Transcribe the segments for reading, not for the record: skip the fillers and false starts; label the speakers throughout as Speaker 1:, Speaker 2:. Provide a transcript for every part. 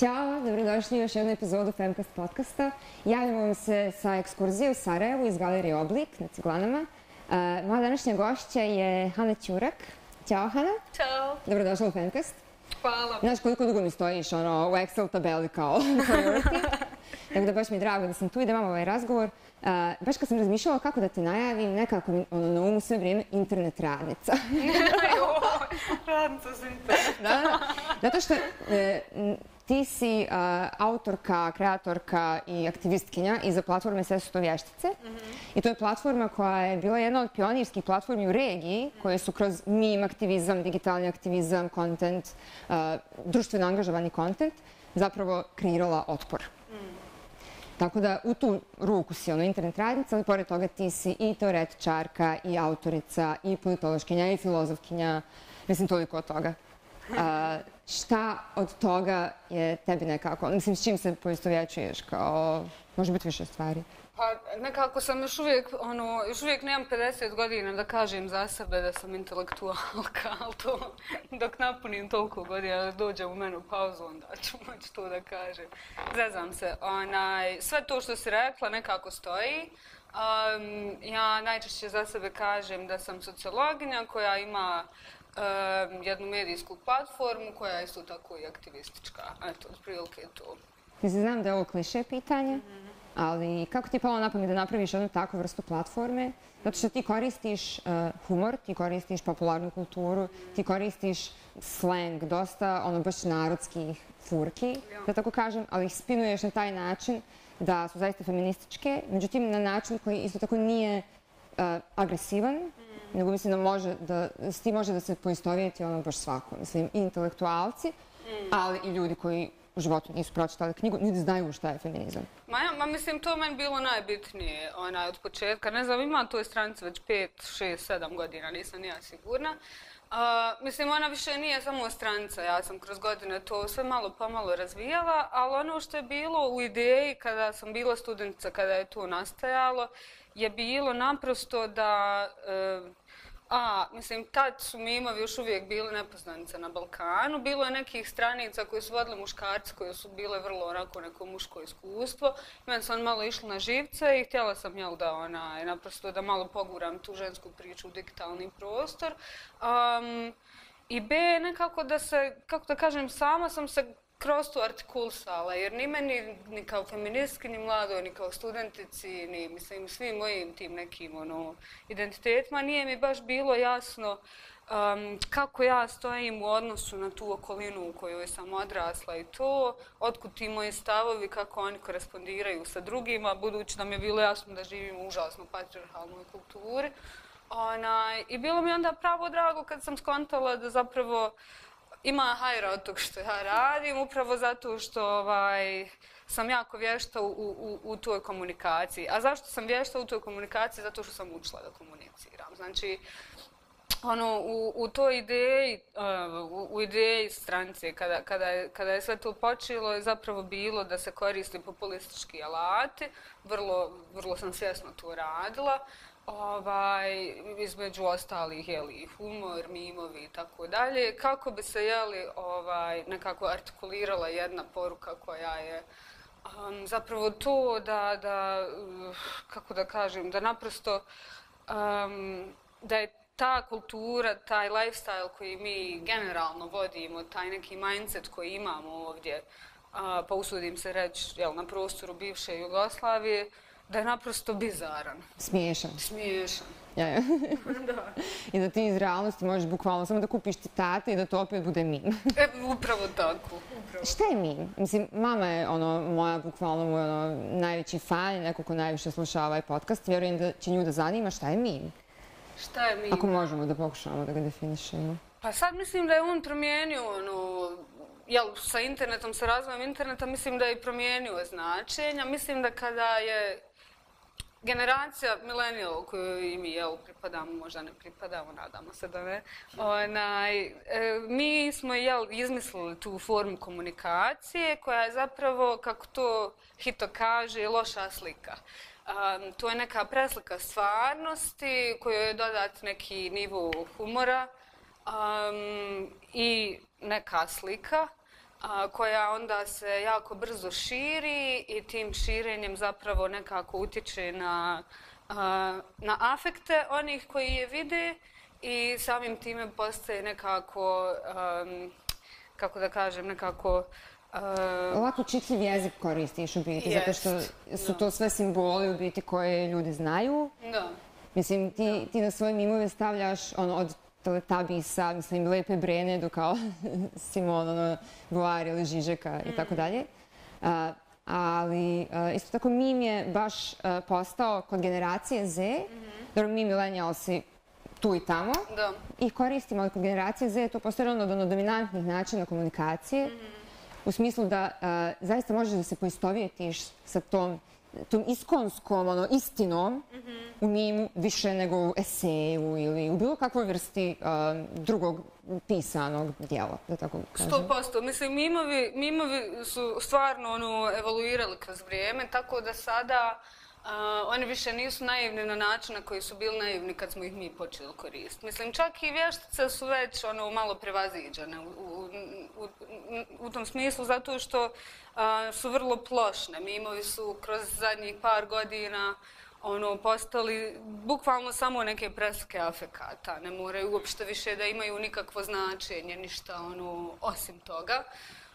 Speaker 1: Ćao, dobrodošli u još jednu epizodu Femcast podcasta. Javljamo vam se sa ekskurzije u Sarajevu iz Galerije Oblik na Ciglanama. Moja današnja gošća je Hana Ćurak. Ćao, Hana.
Speaker 2: Ćao.
Speaker 1: Dobrodošla u Femcast.
Speaker 2: Hvala.
Speaker 1: Znaš koliko dugo mi stojiš u Excel tabeli kao priority. Tako da baš mi je drago da sam tu i da imam ovaj razgovor. Baš kad sam razmišljala kako da te najavim, nekako mi na umu sve vrijeme internet radnica.
Speaker 2: Radnica za internet.
Speaker 1: Da. Zato što ti si autorka, kreatorka i aktivistkinja iza platforme Sve su to vještice. I to je platforma koja je bila jedna od pionirskih platformi u regiji koje su kroz meme aktivizam, digitalni aktivizam, kontent, društveno angažovani kontent zapravo kreirala otpor. Tako da u tu ruku si internet radnica, ali pored toga ti si i teoretičarka, i autorica, i politološkinja, i filozofkinja. Mislim, toliko od toga. Šta od toga je tebi nekako, mislim, s čim se poistovjećuješ kao, može biti više stvari?
Speaker 2: Pa nekako sam još uvijek nemam 50 godina da kažem za sebe da sam intelektualka, ali to dok napunim toliko godina da dođem u menopauzu, onda ću moći to da kažem. Zezam se. Sve to što si rekla nekako stoji. Ja najčešće za sebe kažem da sam sociologinja koja ima jednu medijsku platformu koja je isto tako i aktivistička. Eto, otprilike to.
Speaker 1: Mislim, znam da je ovo kliše pitanje, ali kako ti je palo na pamet da napraviš jednu takvu vrstu platforme? Zato što ti koristiš humor, ti koristiš popularnu kulturu, ti koristiš slang, dosta baš narodskih furki, da tako kažem, ali ih spinuješ na taj način da su zaista feminističke, međutim na način koji isto tako nije agresivan, nego mislim da s tim može da se poistovjeti baš svako. Mislim, i intelektualci, ali i ljudi koji u životu nisu pročitali knjigu, niti znaju šta je feminizam.
Speaker 2: Mislim, to meni bilo najbitnije od početka. Ne znam, ima toj stranici već 5, 6, 7 godina, nisam nija sigurna. Mislim, ona više nije samo stranica, ja sam kroz godine to sve malo pomalo razvijala, ali ono što je bilo u ideji kada sam bila studentica, kada je to nastajalo, je bilo naprosto da... mislim, tad su memovi još uvijek bile nepoznanice na Balkanu. Bilo je nekih stranica koje su vodile muškarci, koje su bile vrlo onako neko muško iskustvo. Meni sam malo išla na živce i htjela sam naprosto da malo poguram tu žensku priču u digitalni prostor. I B, nekako da se, kako da kažem, sama sam se kroz to artikulisala, jer ni meni, ni kao feministki, ni mladoj, ni kao studentici, ni, mislim, svim mojim tim nekim, identitetima, nije mi baš bilo jasno kako ja stojim u odnosu na tu okolinu u kojoj sam odrasla i to, otkud ti moji stavovi, kako oni korespondiraju sa drugima, budući da mi je bilo jasno da živim u užasno patriarhalnoj kulturi. I bilo mi onda pravo drago kad sam skontala da zapravo ima hajra od tog što ja radim, upravo zato što sam jako vješta u toj komunikaciji. A zašto sam vješta u toj komunikaciji? Zato što sam učila da komuniciram. Znači, u toj ideji, u ideji stranice, kada je sve to počelo, je zapravo bilo da se koriste populistički alati. Vrlo sam svjesno to radila. Između ostalih, humor, mimovi i tako dalje, kako bi se, nekako artikulirala jedna poruka koja je zapravo to kako da kažem, da naprosto, da je ta kultura, taj lifestyle koji mi generalno vodimo, taj neki mindset koji imamo ovdje, pa usudim se reći, na prostoru bivše Jugoslavije, da je naprosto bizaran.
Speaker 1: Smiješan.
Speaker 2: Smiješan.
Speaker 1: Ja.
Speaker 2: Da.
Speaker 1: I da ti iz realnosti možeš bukvalno samo da kupiš citate i da to opet bude meme.
Speaker 2: Upravo tako.
Speaker 1: Šta je meme? Mislim, mama je moja, bukvalno moj najveći fan, neko ko najviše sluša ovaj podcast. Vjerujem da će nju da zanima šta je meme.
Speaker 2: Šta je meme?
Speaker 1: Ako možemo da pokušamo da ga definišemo.
Speaker 2: Pa sad mislim da je on promijenio sa internetom, sa razvojem interneta, mislim da je promijenio značenja. Mislim da kada je generacija millennial koju i mi pripadamo, možda ne pripadamo, nadamo se da ne, mi smo izmislili tu formu komunikacije koja je zapravo, kako to Hito kaže, loša slika. To je neka preslika stvarnosti kojoj je dodat neki nivo humora i neka slika. koja onda se jako brzo širi i tim širenjem zapravo nekako utječe na afekte onih koji je vide i samim time postaje nekako, kako da kažem, nekako...
Speaker 1: Ovako čitljiv jezik koristiš u biti, zato što su to sve simboli u biti koje ljudi znaju.
Speaker 2: Da.
Speaker 1: Mislim, ti na svoje mimove stavljaš od Teletubbiesa, mislim, Lepe Brene do kao Simon, Boar ili Žižeka i tako dalje. Ali isto tako mim je baš postao kod generacije Z, dobro mi milenijalsi tu i tamo, i koristimo, ali kod generacije Z je to postao jedan od dominantnih načina komunikacije, u smislu da zaista možeš da se poistovjetiš sa tom iskonskom istinom u mimu više nego u eseju ili u bilo kakvoj vrsti drugog pisanog dijela, da tako kažem.
Speaker 2: 100%. Mislim, mimovi su stvarno evoluirali kroz vrijeme, tako da sada oni više nisu naivni na način na koji su bili naivni kad smo ih mi počeli koristiti. Mislim, čak i vještice su već malo prevaziđene u tom smislu, zato što su vrlo plošne. Mimovi su kroz zadnjih par godina postali bukvalno samo neke preslike afekata. Ne moraju uopšte više da imaju nikakvo značenje, ništa osim toga.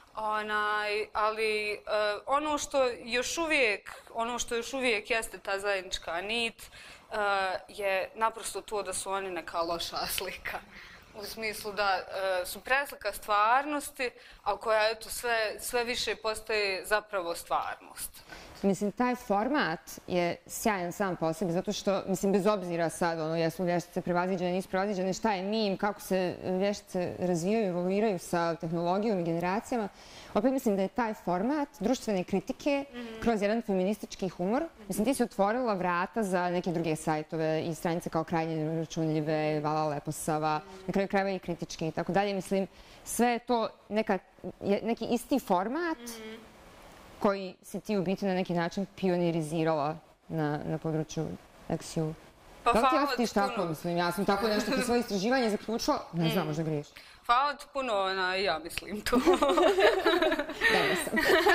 Speaker 2: Ali ono što još uvijek jeste ta zajednička nit je naprosto to da su oni neka loša slika. U smislu da su preslika stvarnosti, a koja sve više postaje zapravo stvarnost.
Speaker 1: Mislim, taj format je sjajan sam po sebi, zato što, mislim, bez obzira sad, jesu li vještice prevaziđene, nisu prevaziđene, šta je mim, kako se vještice razvijaju, evoluiraju sa tehnologijom i generacijama, opet mislim da je taj format društvene kritike kroz jedan feministički humor. Mislim, ti si otvorila vrata za neke druge sajtove i stranice kao Krajnje računljive, Vala Leposava, na kraju krajeva i kritički i tako dalje. Mislim, sve je to neki isti format koji si ti u biti na neki način pionirizirala na području Lexiju.
Speaker 2: Pa
Speaker 1: da li ti
Speaker 2: hvala
Speaker 1: osjetiš
Speaker 2: ti
Speaker 1: tako?
Speaker 2: puno.
Speaker 1: Mislim, ja sam tako nešto po svoje istraživanje zaključila, ne znam, možda griješ.
Speaker 2: Hvala ti puno, ja mislim to.
Speaker 1: Dobro sam.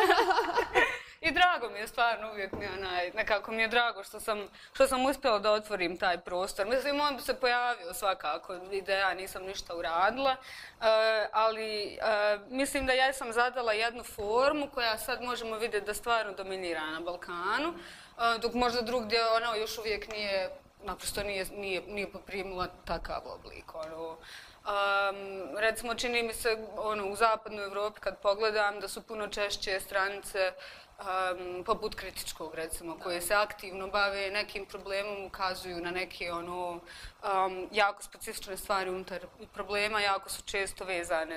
Speaker 2: I drago mi je stvarno uvijek nekako mi je drago što sam uspjela da otvorim taj prostor. Mislim, on bi se pojavio svakako, ja nisam ništa uradila, ali mislim da ja sam zadala jednu formu koja sad možemo vidjeti da stvarno dominira na Balkanu, dok možda drugdje ona još uvijek naprosto nije poprimila takav oblik. Recimo, čini mi se u zapadnoj Evropi kad pogledam da su puno češće stranice poput kritičkog, recimo, koje se aktivno bave nekim problemom, ukazuju na neke jako specifične stvari unutar problema, jako su često vezane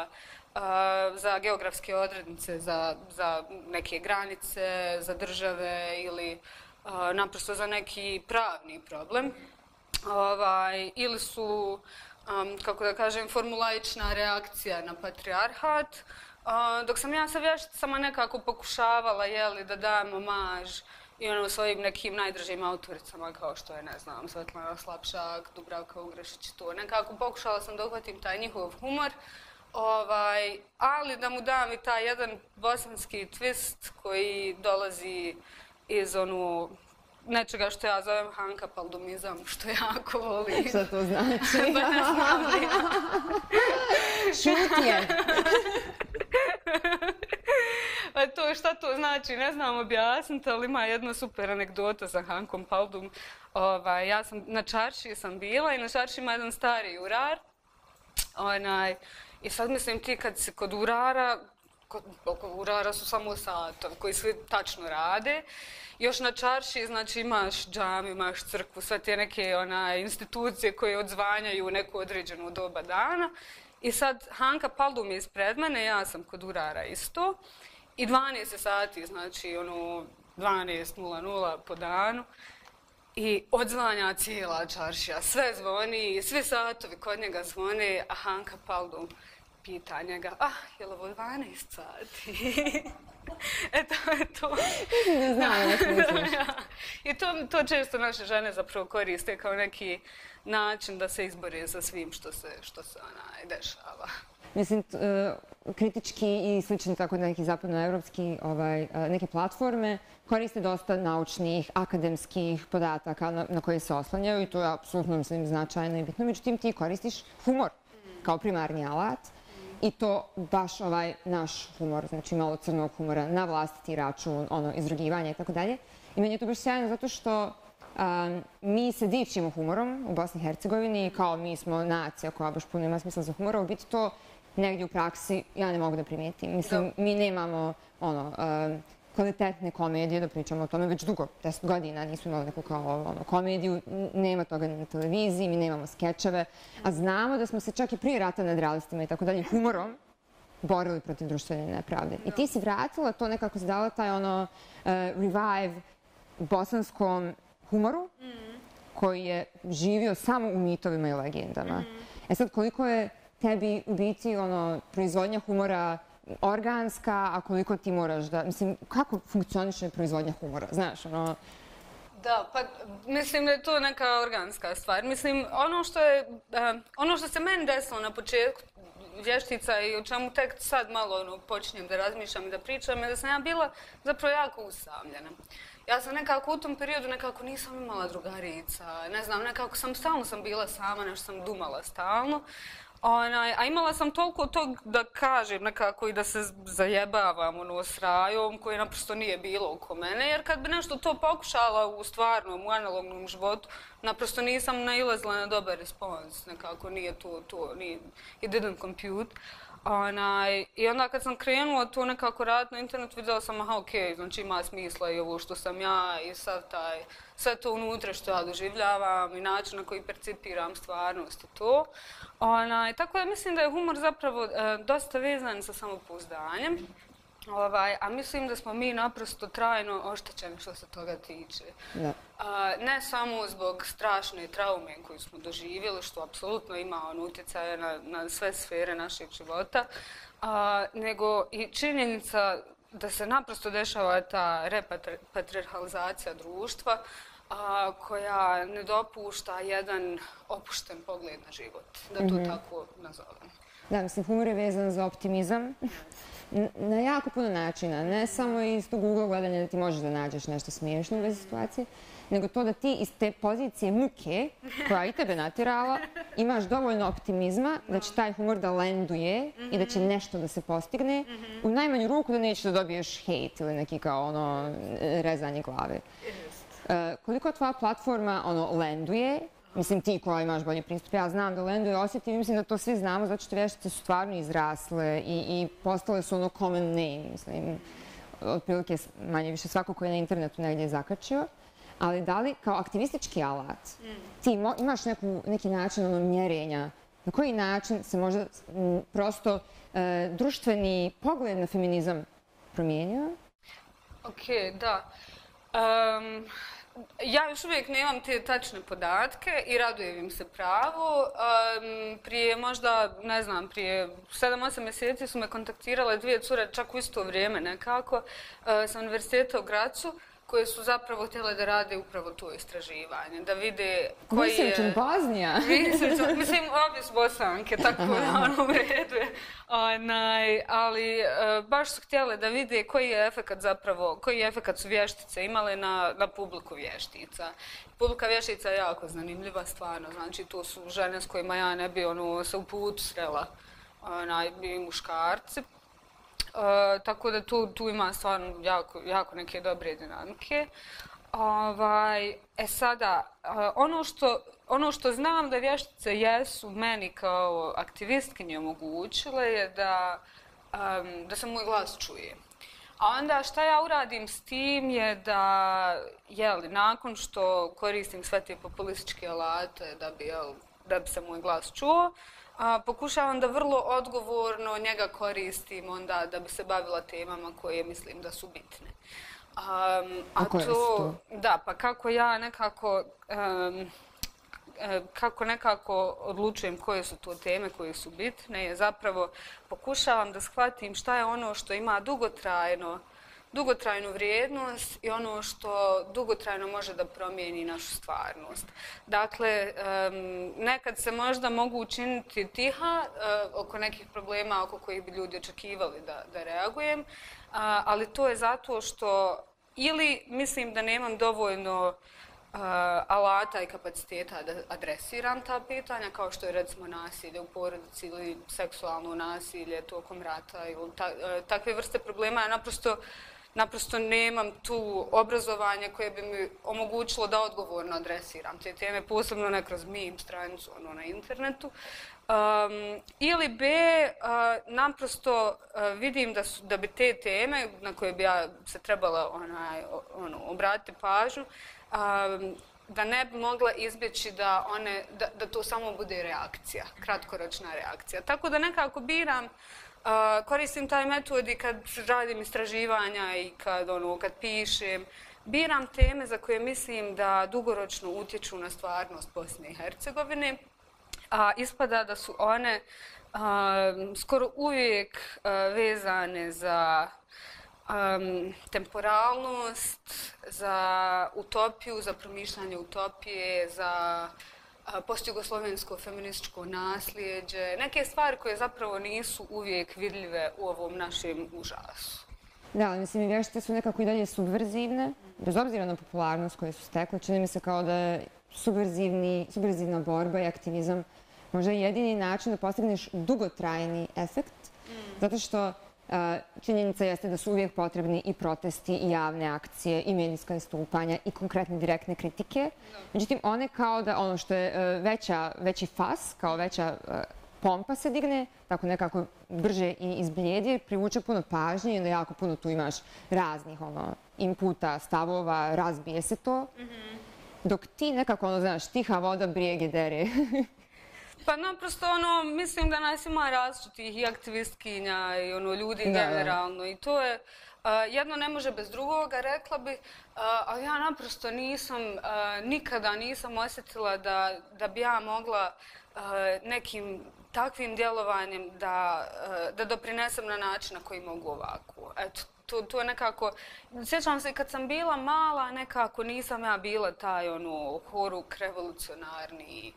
Speaker 2: za geografske odrednice, za neke granice, za države ili naprosto za neki pravni problem. Ili su, kako da kažem, formulaična reakcija na patrijarhat, dok sam ja sa vješticama nekako pokušavala da dam omaž i svojim nekim najdražim autoricama kao što je, ne znam, Svetlana Slapšak, Dubravka Ugrešić, to. Nekako pokušala sam da uhvatim taj njihov humor, ali da mu dam i taj jedan bosanski twist koji dolazi iz nečega što ja zovem Hanka Paldumizam, što jako volim.
Speaker 1: Šta to znači?
Speaker 2: Pa ne znam li ja.
Speaker 1: Šutje.
Speaker 2: To šta to znači, ne znam objasniti, ali ima jedna super anegdota sa Hankom Paldum. Na čaršiji sam bila i na čaršiji ima jedan stari urar. I sad mislim ti kad si kod urara su samo satovi koji svi tačno rade. Još na čaršiji, znači, imaš džamiju, imaš crkvu, sve te neke institucije koje odzvanjaju u neku određenu doba dana. I sad Hanka Paldum je ispred mene, ja sam kod urara isto. I 12 sati, znači 12:00 po danu. I odzvanja cijela čaršija, sve zvoni, svi satovi kod njega zvone, a Hanka Paldum pita njega, je li ovo 12 sati? To je to.
Speaker 1: Ne znam, ne misliš.
Speaker 2: I to često naše žene zapravo koriste kao neki način da se izbore sa svim što se dešava.
Speaker 1: mislim, kritički i slični tako neki zapadnoevropski neke platforme koriste dosta naučnih, akademskih podataka na koje se oslanjaju i to je apsolutno, mislim, značajno i bitno. Međutim, ti koristiš humor kao primarni alat i to baš ovaj naš humor, znači malo crnog humora na vlastiti račun, izrugivanje i tako dalje. I meni je to baš sjajno zato što mi se dičimo humorom u Bosni i Hercegovini, kao mi smo nacija koja baš puno ima smisla za humora, u biti to negdje u praksi ja ne mogu da primetim. Mislim, mi nemamo kvalitetne komedije, da pričamo o tome, već dugo, 10 godina nismo imali neku kao komediju, nema toga na televiziji, mi nemamo skečeve, a znamo da smo se čak i prije rata nad realistima i tako dalje humorom borili protiv društvene nepravde. I ti si vratila to, nekako si dala taj revive bosanskom humoru koji je živio samo u mitovima i legendama. E sad, koliko je tebi u biti proizvodnja humora organska, a koliko ti moraš da... Mislim, kako funkcioniše proizvodnja humora? Znaš,
Speaker 2: Da, pa mislim da je to neka organska stvar. Mislim, ono što se meni desilo na početku vještica i o čemu tek sad malo počinjem da razmišljam i da pričam je da sam ja bila zapravo jako usamljena. Ja sam nekako u tom periodu nisam imala drugarica, ne znam, nekako stalno sam bila sama, nešto sam dumala stalno. A imala sam toliko tog da kažem nekako i da se zajebavam s rajom koje naprosto nije bilo oko mene, jer kad bi nešto to pokušala u stvarnom, u analognom životu, naprosto nisam nailazila na dobar respons, nekako nije to, it didn't compute. I onda kad sam krenula to nekako raditi na internetu, vidjela sam, aha, okej, znači ima smisla i ovo što sam ja i sve to unutra što ja doživljavam i način na koji percipiram stvarnost i to. Tako da mislim da je humor zapravo dosta vezan sa samopouzdanjem. A mislim da smo mi naprosto trajno oštećeni što se toga tiče. Ne samo zbog strašne traume koju smo doživjeli, što apsolutno ima utjecaja na sve sfere našeg života, nego i činjenica da se naprosto dešava ta repatriarhalizacija društva koja ne dopušta jedan opušten pogled na život, da to tako nazovem.
Speaker 1: Da, mislim, humor je vezan za optimizam na jako puno načina. Ne samo iz tog ugla gledanja da ti možeš da nađeš nešto smiješno u vezi situacije, nego to da ti iz te pozicije muke, koja i tebe natjerala, imaš dovoljno optimizma da će taj humor da landuje i da će nešto da se postigne. U najmanju ruku da nećeš da dobiješ hejt ili neki kao rezanje glave. Koliko tvoja platforma landuje, mislim, ti koja imaš bolji pristup, ja znam da landuje, osjetim i mislim da to svi znamo, zato što vještice su stvarno izrasle i postale su common name, mislim, otprilike manje više svako ko je na internetu negdje zakačio. Ali da li kao aktivistički alat ti imaš neki način mjerenja na koji način se možda prosto društveni pogled na feminizam promijenio?
Speaker 2: Okej, da. Ja još uvijek nemam te tačne podatke i radujem im se pravo. Prije možda, ne znam, prije 7-8 mjeseci su me kontaktirale dvije cure čak u isto vrijeme nekako sa univerziteta u Gracu, koje su zapravo htjele da rade upravo to istraživanje, da vide koji je...
Speaker 1: Research in Bosnia?
Speaker 2: Mislim, obje su Bosanke, tako da u redu je. Ali baš su htjele da vide koji je efekat su vještice imale na publiku vještica. Publika vještica je jako zanimljiva stvarno, znači to su žene s kojima ja ne bi se u putu srela, i muškarci. Tako da tu ima stvarno jako neke dobre dinamike. Sada, ono što znam da vještice jesu meni kao aktivistkinje omogućile je da se moj glas čuje. A onda šta ja uradim s tim je da, nakon što koristim sve te populističke alate da bi se moj glas čuo, pokušavam da vrlo odgovorno njega koristim onda da bi se bavila temama koje mislim da su bitne.
Speaker 1: A koje su to?
Speaker 2: Da, pa kako ja nekako odlučujem koje su to teme koje su bitne, je zapravo pokušavam da shvatim šta je ono što ima dugotrajnu vrijednost i ono što dugotrajno može da promijeni našu stvarnost. Dakle, nekad se možda mogu učiniti tiha oko nekih problema oko kojih bi ljudi očekivali da reagujem, ali to je zato što ili mislim da nemam dovoljno alata i kapaciteta da adresiram ta pitanja, kao što je recimo nasilje u porodici ili seksualno nasilje tokom rata ili takve vrste problema. Ja naprosto nemam tu obrazovanje koje bi mi omogućilo da odgovorno adresiram te teme, posebno ne kroz meme stranicu na internetu. Ili B, naprosto vidim da bi te teme na koje bi ja se trebala obratiti pažnju, da ne bi mogla izbjeći da to samo bude reakcija, kratkoročna reakcija. Tako da nekako biram, koristim taj metod i kad radim istraživanja i kad pišem, biram teme za koje mislim da dugoročno utječu na stvarnost Bosne i Hercegovine, a ispada da su one skoro uvijek vezane za temporalnost, za utopiju, za promišljanje utopije, za postjugoslovensko feminističko nasljeđe, neke stvari koje zapravo nisu uvijek vidljive u ovom našem užasu.
Speaker 1: Da, ali mislim i vještine su nekako i dalje subverzivne, bez obzira na popularnost koju su stekle. Čini mi se kao da je subverzivna borba i aktivizam možda jedini način da postigneš dugotrajni efekt, zato što činjenica jeste da su uvijek potrebni i protesti, i javne akcije, i medijska istupanja, i konkretne direktne kritike. Međutim, one kao da ono što je veći fas, kao veća pompa se digne, tako nekako brže i izblijedi, privuče puno pažnje i onda jako puno tu imaš raznih inputa, stavova, razbije se to. Dok ti nekako, znaš, tiha voda brijege dere.
Speaker 2: Pa naprosto mislim da nas ima različitih i aktivistkinja i ljudi generalno i to je, jedno ne može bez drugoga, rekla bi, ali ja naprosto nikada nisam osjetila da bi ja mogla nekim takvim djelovanjem da doprinesem na način na koji mogu ovako. Eto, to je nekako, sjećam se kad sam bila mala, nekako nisam ja bila taj horuk revolucionarni.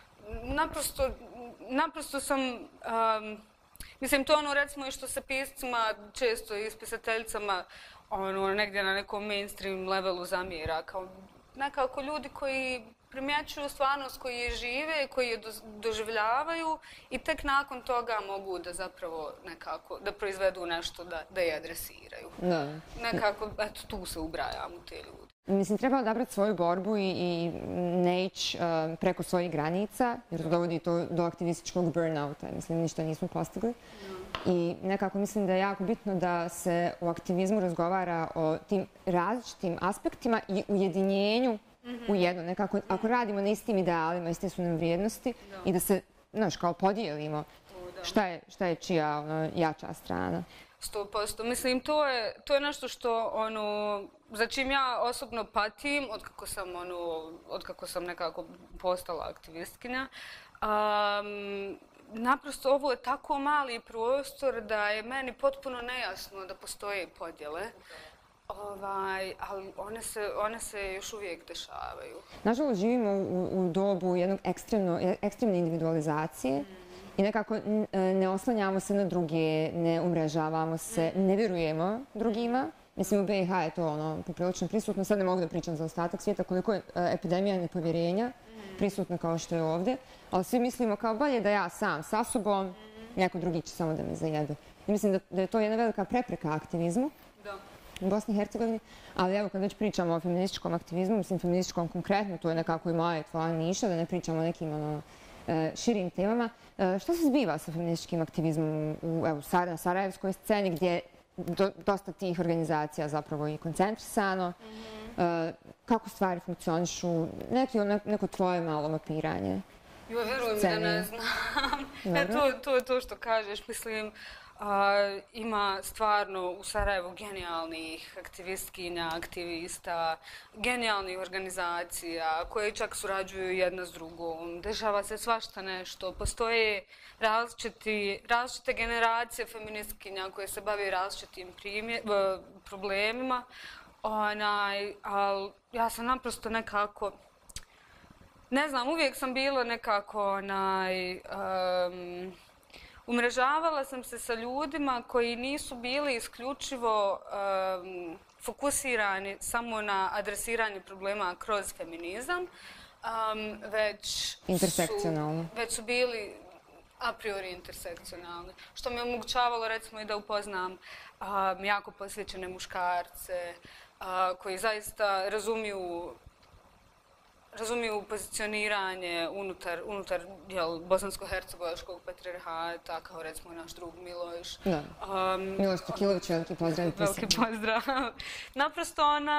Speaker 2: Naprosto sam, mislim, to recimo i što se piscima često i s pisateljicama negdje na nekom mainstream levelu zamjera, kao nekako ljudi koji primjećuju stvarnost koji je žive, koji je doživljavaju i tek nakon toga mogu da zapravo nekako, da proizvedu nešto da je adresiraju. Nekako, eto, tu se ubrajam u te ljude.
Speaker 1: Mislim, treba odabrati svoju borbu i ne ići preko svojih granica, jer to dovodi to do aktivističkog burnouta. Mislim, ništa nismo postigli. I nekako mislim da je jako bitno da se u aktivizmu razgovara o tim različitim aspektima i ujedinjenju u jedno. Nekako, ako radimo na istim idealima, iste su nam vrijednosti i da se, znaš, kao podijelimo šta je čija jača strana.
Speaker 2: 100%. Mislim, to je nešto što, za čim ja osobno patim otkako sam nekako postala aktivistkinja. Naprosto ovo je tako mali prostor da je meni potpuno nejasno da postoje podjele. Ali one se još uvijek dešavaju.
Speaker 1: Nažalost, živimo u dobu jednog ekstremne individualizacije i nekako ne oslanjamo se na druge, ne umrežavamo se, ne vjerujemo drugima. Mislim, u BiH je to poprilično prisutno. Sad ne mogu da pričam za ostatak svijeta koliko je epidemija nepovjerenja prisutna kao što je ovdje. Ali svi mislimo kao bolje da ja sam sa sobom, neko drugi će samo da me zajede. I mislim da je to jedna velika prepreka aktivizmu u Bosni i Hercegovini. Ali evo, kad već pričamo o feminističkom aktivizmu, mislim feminističkom konkretno, to je nekako i moja i tvoja niša, da ne pričamo o nekim širim temama. Što se zbiva sa feminističkim aktivizmom na sarajevskoj sceni gdje je dosta tih organizacija zapravo i koncentrisano? Kako stvari funkcionišu? Neko tvoje malo mapiranje?
Speaker 2: Vjerujem da ne znam. To je to što kažeš. Mislim, Ima stvarno u Sarajevu genijalnih aktivistkinja, aktivista, genijalnih organizacija koje čak surađuju jedna s drugom. Dešava se svašta nešto. Postoje različite generacije feministkinja koje se bave različitim problemima. Ali ja sam naprosto nekako, ne znam, uvijek sam bila nekako umrežavala sam se sa ljudima koji nisu bili isključivo fokusirani samo na adresiranje problema kroz feminizam, već su bili a priori intersekcionalni. Što mi je omogućavalo recimo i da upoznam jako posvećene muškarce koji zaista razumiju pozicioniranje unutar bosansko-hercegovačkog patrijarhata, kao recimo naš drug Miloš.
Speaker 1: Da. Miloš Tokilović, veliki pozdrav.
Speaker 2: Veliki pozdrav. Naprosto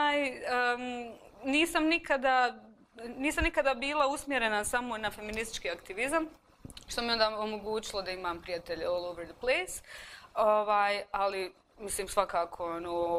Speaker 2: nisam nikada bila usmjerena samo na feministički aktivizam, što mi onda omogućilo da imam prijatelje all over the place. Ali, mislim, svakako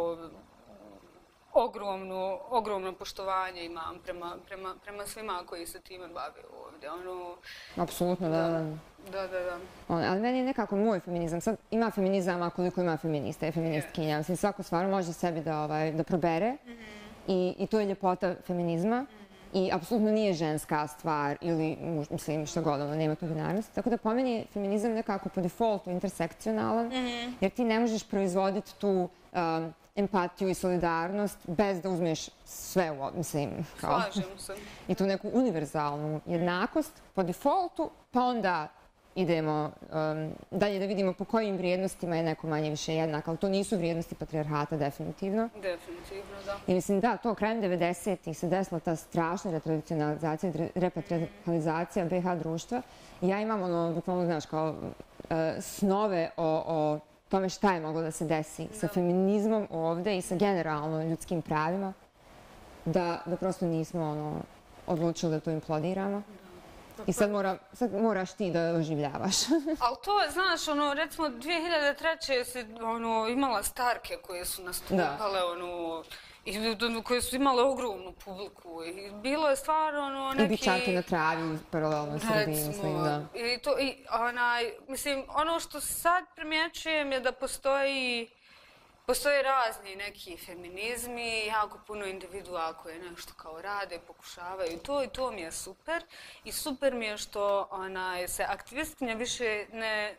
Speaker 2: ogromno poštovanje imam prema svima koji se time bave ovdje.
Speaker 1: Apsolutno, da. Ali meni je nekako moj feminizam. Sad ima feminizama koliko ima feminista i feministkinja. Mislim, svako stvarno može sebi da probere i to je ljepota feminizma. I apsolutno nije ženska stvar ili, mislim, što god, nema to binarnosti. Tako da po meni je feminizam nekako po defaultu intersekcionalan, jer ti ne možeš proizvoditi tu empatiju i solidarnost bez da uzmeš sve u obzir, mislim.
Speaker 2: Slažem se.
Speaker 1: I tu neku univerzalnu jednakost po defaultu, pa onda idemo dalje da vidimo po kojim vrijednostima je neko manje više jednak, ali to nisu vrijednosti patrijarhata, definitivno.
Speaker 2: Definitivno, da.
Speaker 1: I mislim, da, to krajem 90-ih se desila ta strašna retradicionalizacija i repatriarhalizacija BiH društva. I ja imam, bukvalno, znaš, kao snove o tome šta je moglo da se desi sa feminizmom ovde i sa generalno ljudskim pravima, da prosto nismo odlučili da to implodiramo. I sad moraš ti da oživljavaš.
Speaker 2: Ali to, znaš, recimo 2003. si imala starke koje su nastupale, i koje su imale ogromnu publiku. I bilo je stvarno neki...
Speaker 1: I bičanke na travi, paralelno Srbiji, mislim, da.
Speaker 2: Mislim, ono što sad primjećujem je da postoje razni neki feminizmi, jako puno individua koje nešto kao rade, pokušavaju i to mi je super. I super mi je što se aktivistkinja više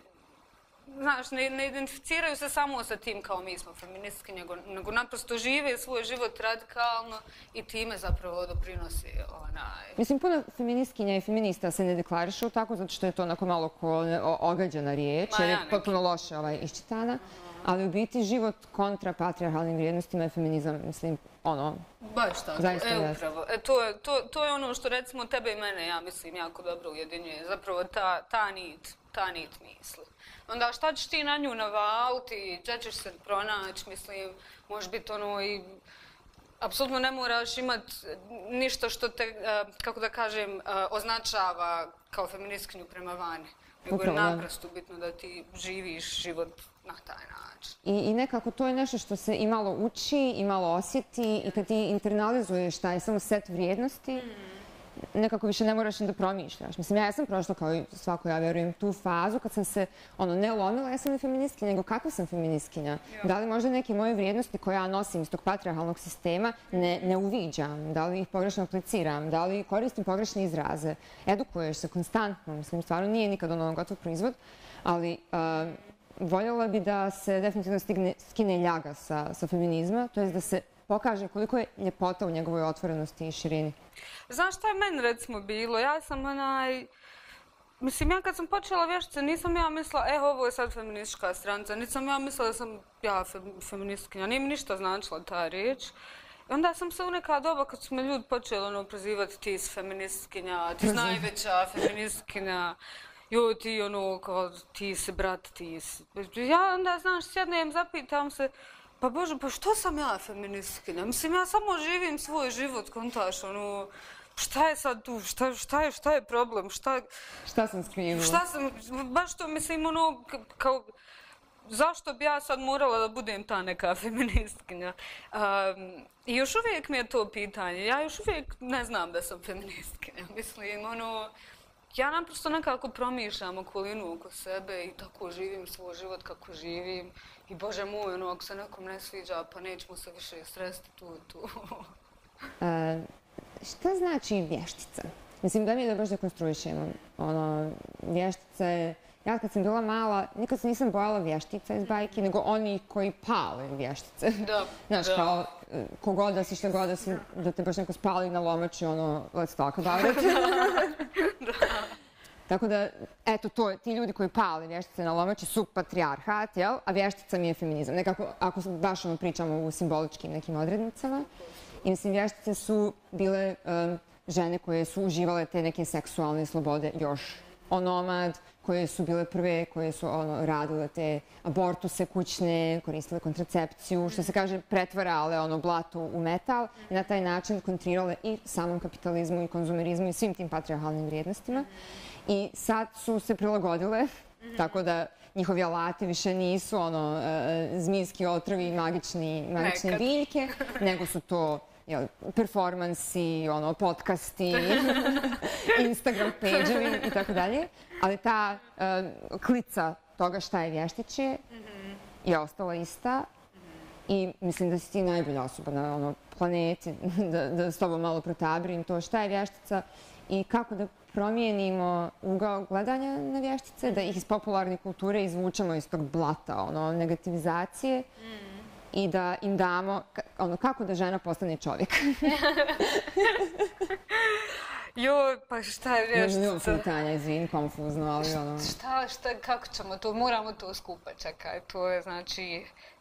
Speaker 2: ne identificiraju se samo sa tim kao mi smo feministki, nego naprosto žive svoj život radikalno i time zapravo doprinosi
Speaker 1: Mislim, puno feministkinja i feminista se ne deklarišu tako, zato što je to onako malo ogađana riječ, jer je potpuno loše iščitana. Ali u biti život kontra patrijarhalnim vrijednostima je feminizam, mislim,
Speaker 2: baš tako, upravo. To je ono što recimo tebe i mene, ja mislim, jako dobro ujedinjuje. Zapravo ta nit misli. Onda šta ćeš ti na nju navaliti, gdje ćeš se pronaći, mislim, može biti i... Apsolutno ne moraš imati ništa što te, kako da kažem, označava kao feministkinju prema vani. Nego je naprosto bitno da ti živiš život na taj način.
Speaker 1: I nekako to je nešto što se i malo uči, i malo osjeti i kad ti internalizuješ taj samo set vrijednosti, nekako više ne moraš ni da promišljaš. Mislim, ja sam prošla kao i svako, ja verujem, tu fazu kad sam se, ne lomila, ja sam ne feministkinja, nego kakva sam feministkinja? Da li možda neke moje vrijednosti koje ja nosim iz tog patrijarhalnog sistema ne uviđam? Da li ih pogrešno apliciram? Da li koristim pogrešne izraze? Edukuješ se konstantno, mislim, stvarno nije nikad gotov proizvod, ali voljela bi da se definitivno skine ljaga sa feminizma, to je da se pokaže koliko je ljepota u njegovoj otvorenosti i širini.
Speaker 2: Znaš šta je meni recimo bilo? Ja sam mislim, ja kad sam počela vještice, nisam ja mislila, ovo je sad feministička stranca, nisam ja mislila da sam ja feministkinja, nije mi ništa značila ta riječ. I onda sam se u neka doba kad su me ljudi počeli prozivati ti si feministkinja, ti si najveća feministkinja, joj ti kao ti si brat, ti si. Ja onda, znaš, sjednem, zapitam se, pa Bože, pa što sam ja feministkinja? Mislim, ja samo živim svoj život, kontaš, šta je sad tu, šta je problem,
Speaker 1: šta sam skrivila?
Speaker 2: Baš to, mislim, kao, zašto bi ja sad morala da budem ta neka feministkinja? I još uvijek mi je to pitanje. Ja još uvijek ne znam da sam feministkinja. Mislim, ja naprosto nekako promišljam okolinu oko sebe i tako živim svoj život kako živim. I Bože moj, ako se nekom ne sviđa, pa nećemo se više sresti tu.
Speaker 1: Šta znači vještica? Mislim, da mi je da baš dekonstruišemo. Vještica je... Ja kad sam bila mala, nikad se nisam bojala vještica iz bajke, nego oni koji pale vještice.
Speaker 2: Da.
Speaker 1: Znaš, kao, kogod da si, šta god da si, da te baš neko spali na lomači, let's talk about it. Tako da, eto, ti ljudi koji pale vještice na lomači su patrijarhat, jel? A vještica mi je feminizam. Nekako, ako baš pričamo u simboličkim nekim odrednicama. I mislim, vještice su bile žene koje su uživale te neke seksualne slobode još onomad, koje su bile prve, koje su radile te abortuse kućne, koristile kontracepciju, što se kaže pretvarale blato u metal i na taj način kontrirale i samom kapitalizmu i konzumerizmu i svim tim patrijarhalnim vrijednostima. I sad su se prilagodile, tako da njihovi alati više nisu zmijski otrovi i magične biljke, nego su to performansi, podcasti, Instagram page-evi i tako dalje. Ali ta klica toga šta je vještiće je ostala ista i mislim da si ti najbolja osoba na planeti da s tobom malo protabrim to šta je vještica i kako da promijenimo ugao gledanja na vještice, da ih iz popularne kulture izvučemo iz tog blata, negativizacije i da im damo kako da žena postane čovjek.
Speaker 2: Joj, pa šta je vještica?
Speaker 1: Možda pitanja, izvini, konfuzno, ali
Speaker 2: kako ćemo to? Moramo to skupa, čekaj. To je, znači...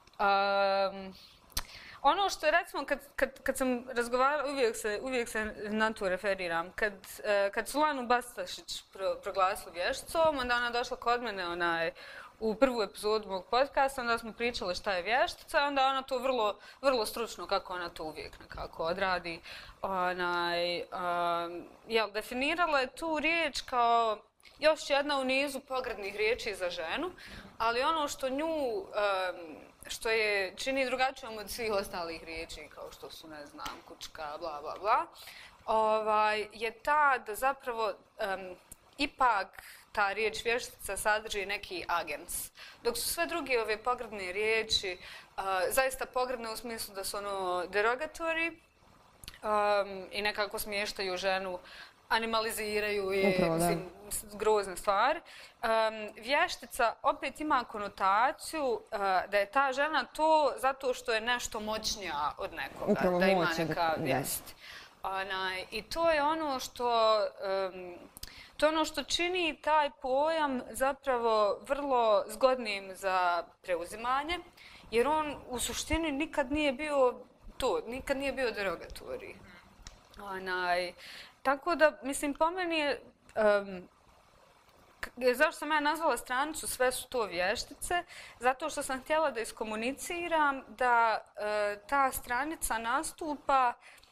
Speaker 2: Ono što je, recimo, kad sam razgovarala, uvijek se na to referiram. Kad su Lanu Bastašić proglasili vješticom, onda ona došla kod mene u prvu epizodu mog podcasta, onda smo pričali šta je vještica, onda ona to vrlo stručno, kako ona to uvijek nekako odradi, definirala je tu riječ kao još jedna u nizu pogrdnih riječi za ženu, ali ono što nju, što je čini drugačijom od svih ostalih riječi, kao što su, ne znam, kučka, bla, bla, bla, je ta da zapravo ipak ta riječ vještica sadrži neki agens. Dok su sve druge ove pogrdne riječi zaista pogrdne u smislu da su derogatori i nekako smještaju ženu, animaliziraju je, grozna stvar. Vještica opet ima konotaciju da je ta žena to zato što je nešto moćnija od nekoga, da ima neka vijest. I to je ono što čini taj pojam zapravo vrlo zgodnim za preuzimanje, jer on u suštini nikad nije bio to, nikad nije bio derogatorij. Tako da, mislim, po meni je, zašto sam ja nazvala stranicu Sve su to vještice, zato što sam htjela da iskomuniciram da ta stranica nastupa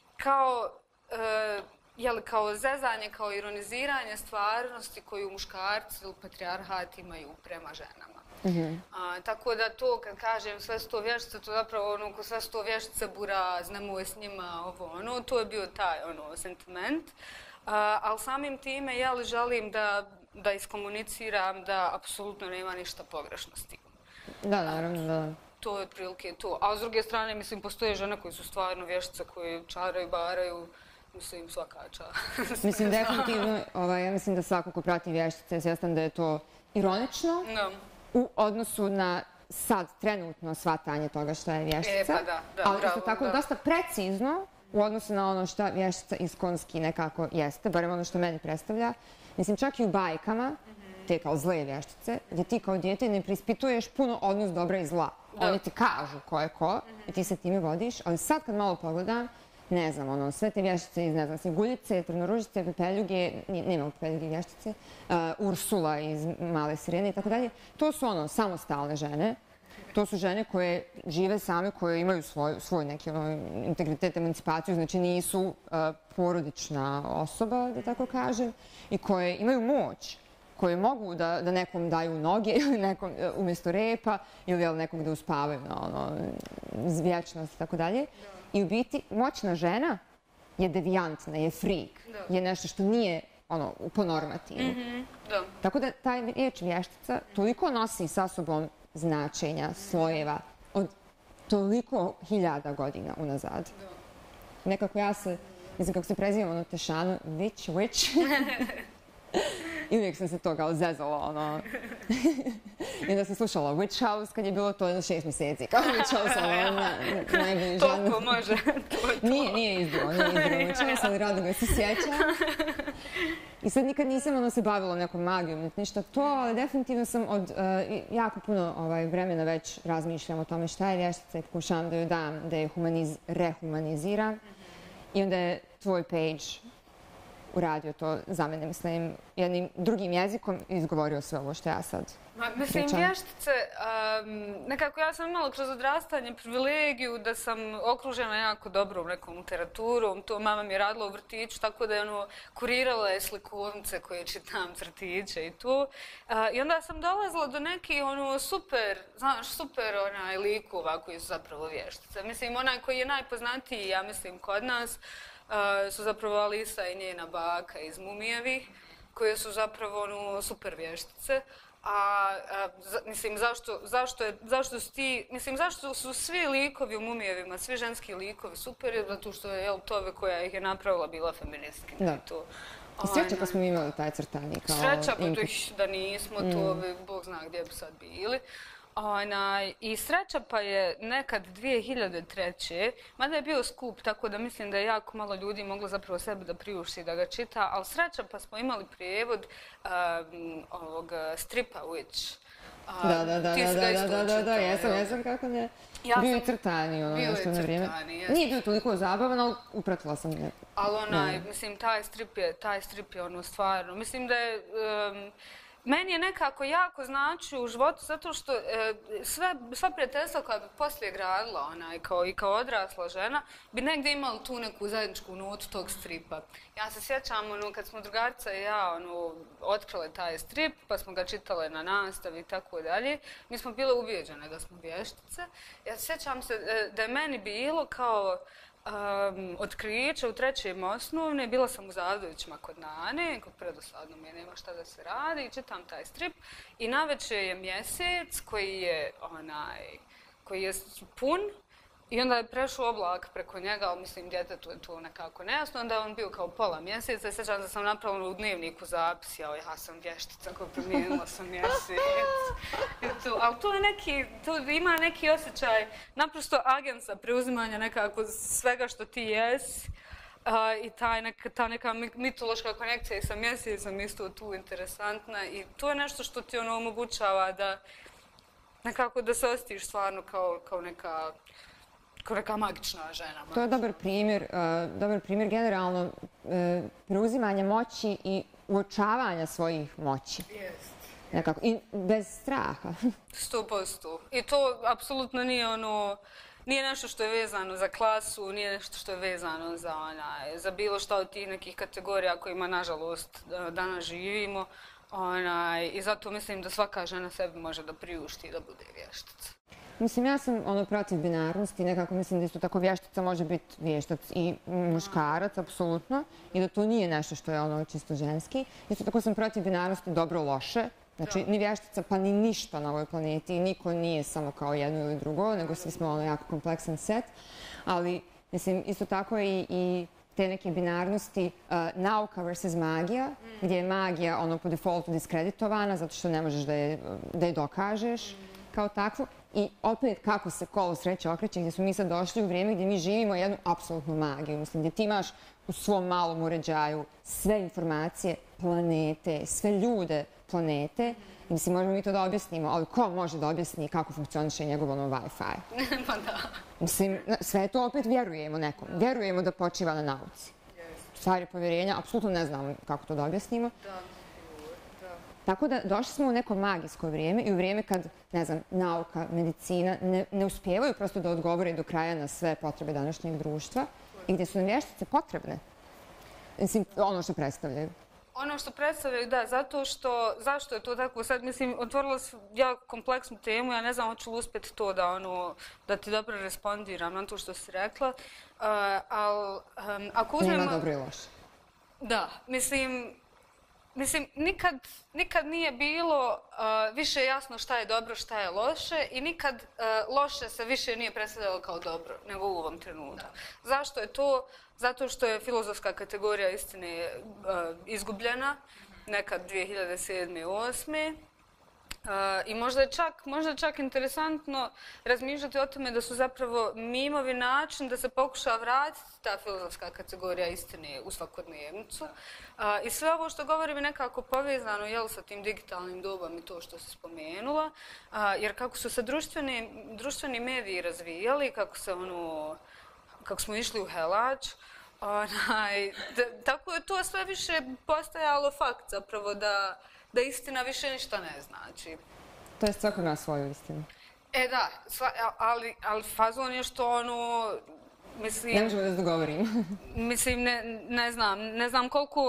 Speaker 2: kao zezanje, kao ironiziranje stvarnosti koju muškarci ili patrijarhat imaju prema ženama. Tako da to, kad kažem sve su to vještice, to zapravo ko sve su to vještice, buraz, nemoj s njima, to je bio taj sentiment. Ali samim time, želim da iskomuniciram da apsolutno nema ništa pogrešno s tim.
Speaker 1: Da, naravno, da.
Speaker 2: To je otprilike to. A s druge strane, mislim, postoje žene koji su stvarno vještice, koje čaraju, baraju, mislim, svaka čast.
Speaker 1: Mislim, definitivno, ja mislim da svako ko prati vještice je svjestan da je to ironično u odnosu na sad trenutno shvatanje toga šta je vještica. Ali isto tako dosta precizno u odnosu na ono šta vještica iskonski nekako jeste, barem ono što meni predstavlja. Mislim, čak i u bajkama, te kao zle vještice, gdje ti kao dijete ne prispituješ puno odnos dobra i zla. Oni ti kažu ko je ko i ti se time vodiš, ali sad kad malo pogledam, ne znam, sve te vještice iz, ne znam, Snjeguljice, Trnoružice, Pepeljuge, nema Pepeljuge vještice, Ursula iz Male sirene i tako dalje, to su samostalne žene. To su žene koje žive same, koje imaju svoj neki integritet, emancipaciju, znači nisu porodična osoba, da tako kažem, i koje imaju moć koje mogu da nekom daju noge ili nekom umjesto repa ili nekog da uspavaju na vječnost i tako dalje. I u biti moćna žena je devijantna, je freak, je nešto što nije po normativu. Tako da taj riječ vještica toliko nosi sa sobom značenja, slojeva od toliko hiljada godina unazad. Nekako ja se, mislim kako se prezivam Tešanu, witch. I uvijek sam se toga zezala, I onda sam slušala Witch House kad je bilo to 6 mjeseci. Kao Witch House, najbolji žanr.
Speaker 2: Toliko može.
Speaker 1: Nije izdilo Witch House, ali rado ga se sjećam. I sad nikad nisam se bavila nekom magijom, ništa to, ali definitivno sam od jako puno vremena već razmišljam o tome šta je vještica i pokušavam da ju dam, da je rehumaniziram. I onda je tvoj page uradio to za mene, mislim, jednim drugim jezikom i izgovorio sve ovo što ja sad
Speaker 2: mislim, vještice, nekako ja sam imala kroz odrastanje privilegiju da sam okružena jako dobrom nekom literaturom. To mama mi je radila u vrtiću, tako da je kurirala je slikovnice koje čitam, crtiće i to. I onda sam dolazila do nekih super likova koji su zapravo vještice. Mislim, onaj koji je najpoznatiji, ja mislim, kod nas, su zapravo Alisa i njena baka iz Mumijevih, koje su zapravo super vještice. Mislim, zašto su svi likovi u Mumijevima, svi ženski likovi super, zato što je Tove koja ih je napravila bila feministkinja.
Speaker 1: I sreća pa smo imali taj crtani kao
Speaker 2: sreća pa da nismo, to Bog zna gdje bi sad bili. I sreća pa je nekad 2003. Mada je bio skup, tako da mislim da je jako malo ljudi moglo zapravo sebi da priušti da ga čita, ali sreća pa smo imali prijevod ovog stripa Witch.
Speaker 1: Da, jesam kako ne. Bio je crtani, nešto na vrijeme. Nije bio toliko zabavan, ali upratila sam ga.
Speaker 2: Ali mislim, taj strip je stvarno, mislim da je... Meni je nekako jako znači u životu zato što sva prijateljstva koja bi poslije gradila i kao odrasla žena bi negdje imala tu neku zajedničku notu tog stripa. Ja se sjećam kad smo drugarica i ja otkrile taj strip pa smo ga čitale na nastavi i tako dalje. Mi smo bile ubijeđene da smo vještice. Ja se sjećam se da je meni bilo kao otkriće u 3. osnovne, bila sam u Zavdovićima kod Nane, predosadno mi je nema šta da se radi i čitam taj strip i navečer je mjesec koji je pun i onda je prešao oblak preko njega, ali mislim djetetu je to nekako nejasno, onda je on bio kao pola mjeseca i sjećam da sam napravila u dnevniku zapis, ja sam vještica koja promijenila sam mjesec. Ali to ima neki osjećaj naprosto agensa preuzimanja nekako svega što ti jesi i ta neka mitološka konekcija i sa mjesecom isto tu interesantna i to je nešto što ti omogućava da nekako da se osjetiš stvarno kao neka magična žena.
Speaker 1: To je dobar primjer generalno preuzimanja moći i uočavanja svojih moći. Nekako, i bez straha.
Speaker 2: 100%. I to apsolutno nije nešto što je vezano za klasu, nije nešto što je vezano za bilo što od tih nekih kategorija kojima, nažalost, danas živimo. I zato mislim da svaka žena sebi može da priušti da bude vještica.
Speaker 1: Mislim, ja sam protiv binarnosti, nekako mislim da isto tako vještica može biti vještac i muškarac, apsolutno, i da to nije nešto što je čisto ženski. Isto tako sam protiv binarnosti dobro-loše, znači ni vještica pa ni ništa na ovoj planeti, niko nije samo kao jedno ili drugo, nego svi smo jako kompleksan set, ali mislim, isto tako i te neke binarnosti, nauka versus magija, gdje je magija po defaultu diskreditovana zato što ne možeš da je dokažeš kao takvu. I opet kako se kolo sreće okreće, gdje smo mi sad došli u vrijeme gdje mi živimo jednu apsolutnu magiju. Mislim, gdje ti imaš u svom malom uređaju sve informacije planete, sve ljude planete. Mislim, možemo mi to da objasnimo, ali ko može da objasni kako funkcioniše njegov Wi-Fi?
Speaker 2: Pa da.
Speaker 1: Mislim, sve to opet vjerujemo nekom. Vjerujemo da počiva na nauci. Stvar je povjerenja, apsolutno ne znamo kako to da objasnimo. Tako da došli smo u neko magijsko vrijeme i u vrijeme kad, ne znam, nauka, medicina ne uspijevaju prosto da odgovore do kraja na sve potrebe današnjeg društva i gdje su nam vještice potrebne. Mislim, ono što predstavljaju.
Speaker 2: Ono što predstavljaju, da, zašto je to tako? Sad, mislim, otvorila sam jako kompleksnu temu, ja ne znam hoću li uspjeti to da ti dobro respondiram na to što si rekla, ali ako uzmemo...
Speaker 1: Nema dobro i loše.
Speaker 2: Da, mislim, nikad nije bilo više jasno šta je dobro, šta je loše i nikad loše se više nije predstavljalo kao dobro nego u ovom trenutku. Zašto je to? Zato što je filozofska kategorija istine izgubljena nekad 2007. 2008. I možda je čak interesantno razmišljati o tome da su zapravo mimovi način da se pokuša vratiti ta filozofska kategorija istine u svakodnevnicu. I sve ovo što govorim je nekako povezano sa tim digitalnim dobom i to što se spomenula, jer kako su se društveni mediji razvijali, kako smo išli u helač, tako je to sve više postajalo fakt zapravo da istina više ništa ne znači.
Speaker 1: To je svako ima svoju istinu.
Speaker 2: Da, ali fazon je što mislim...
Speaker 1: Ne možemo da se dogovorimo.
Speaker 2: Mislim, ne znam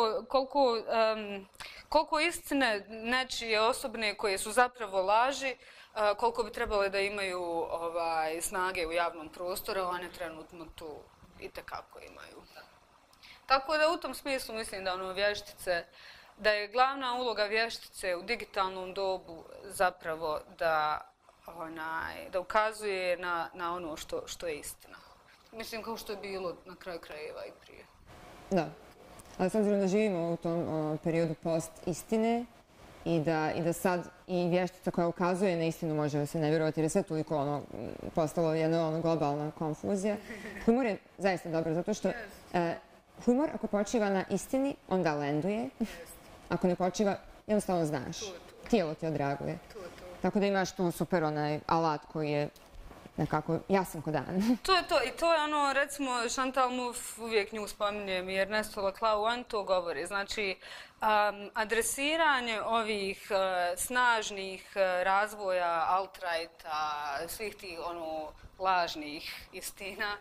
Speaker 2: koliko istine nečije osobne koje su zapravo laži, koliko bi trebale da imaju snage u javnom prostoru, a one trenutno tu itekako imaju. Tako da u tom smislu mislim da vještice, da je glavna uloga vještice u digitalnom dobu zapravo da ukazuje na ono što je istina. Mislim kao što je bilo na kraju krajeva i prije.
Speaker 1: Da, ali s obzirom da živimo u tom periodu post-istine i da sad i vještica koja ukazuje na istinu može se ne vjerovati jer je sve toliko postalo jedna globalna konfuzija. Humor je zaista dobro zato što humor ako počiva na istini onda lenduje. Ako ne počiva, jednostavno znaš. Tijelo ti odreaguje. Tako da imaš tu super alat koji je nekako jasan ko dan.
Speaker 2: To je to. I to je recimo, Chantal Mouffe, uvijek nju spominjem, i Ernesto Laclau, on to govori. Znači, adresiranje ovih snažnih razvoja alt-righta, svih tih lažnih istina,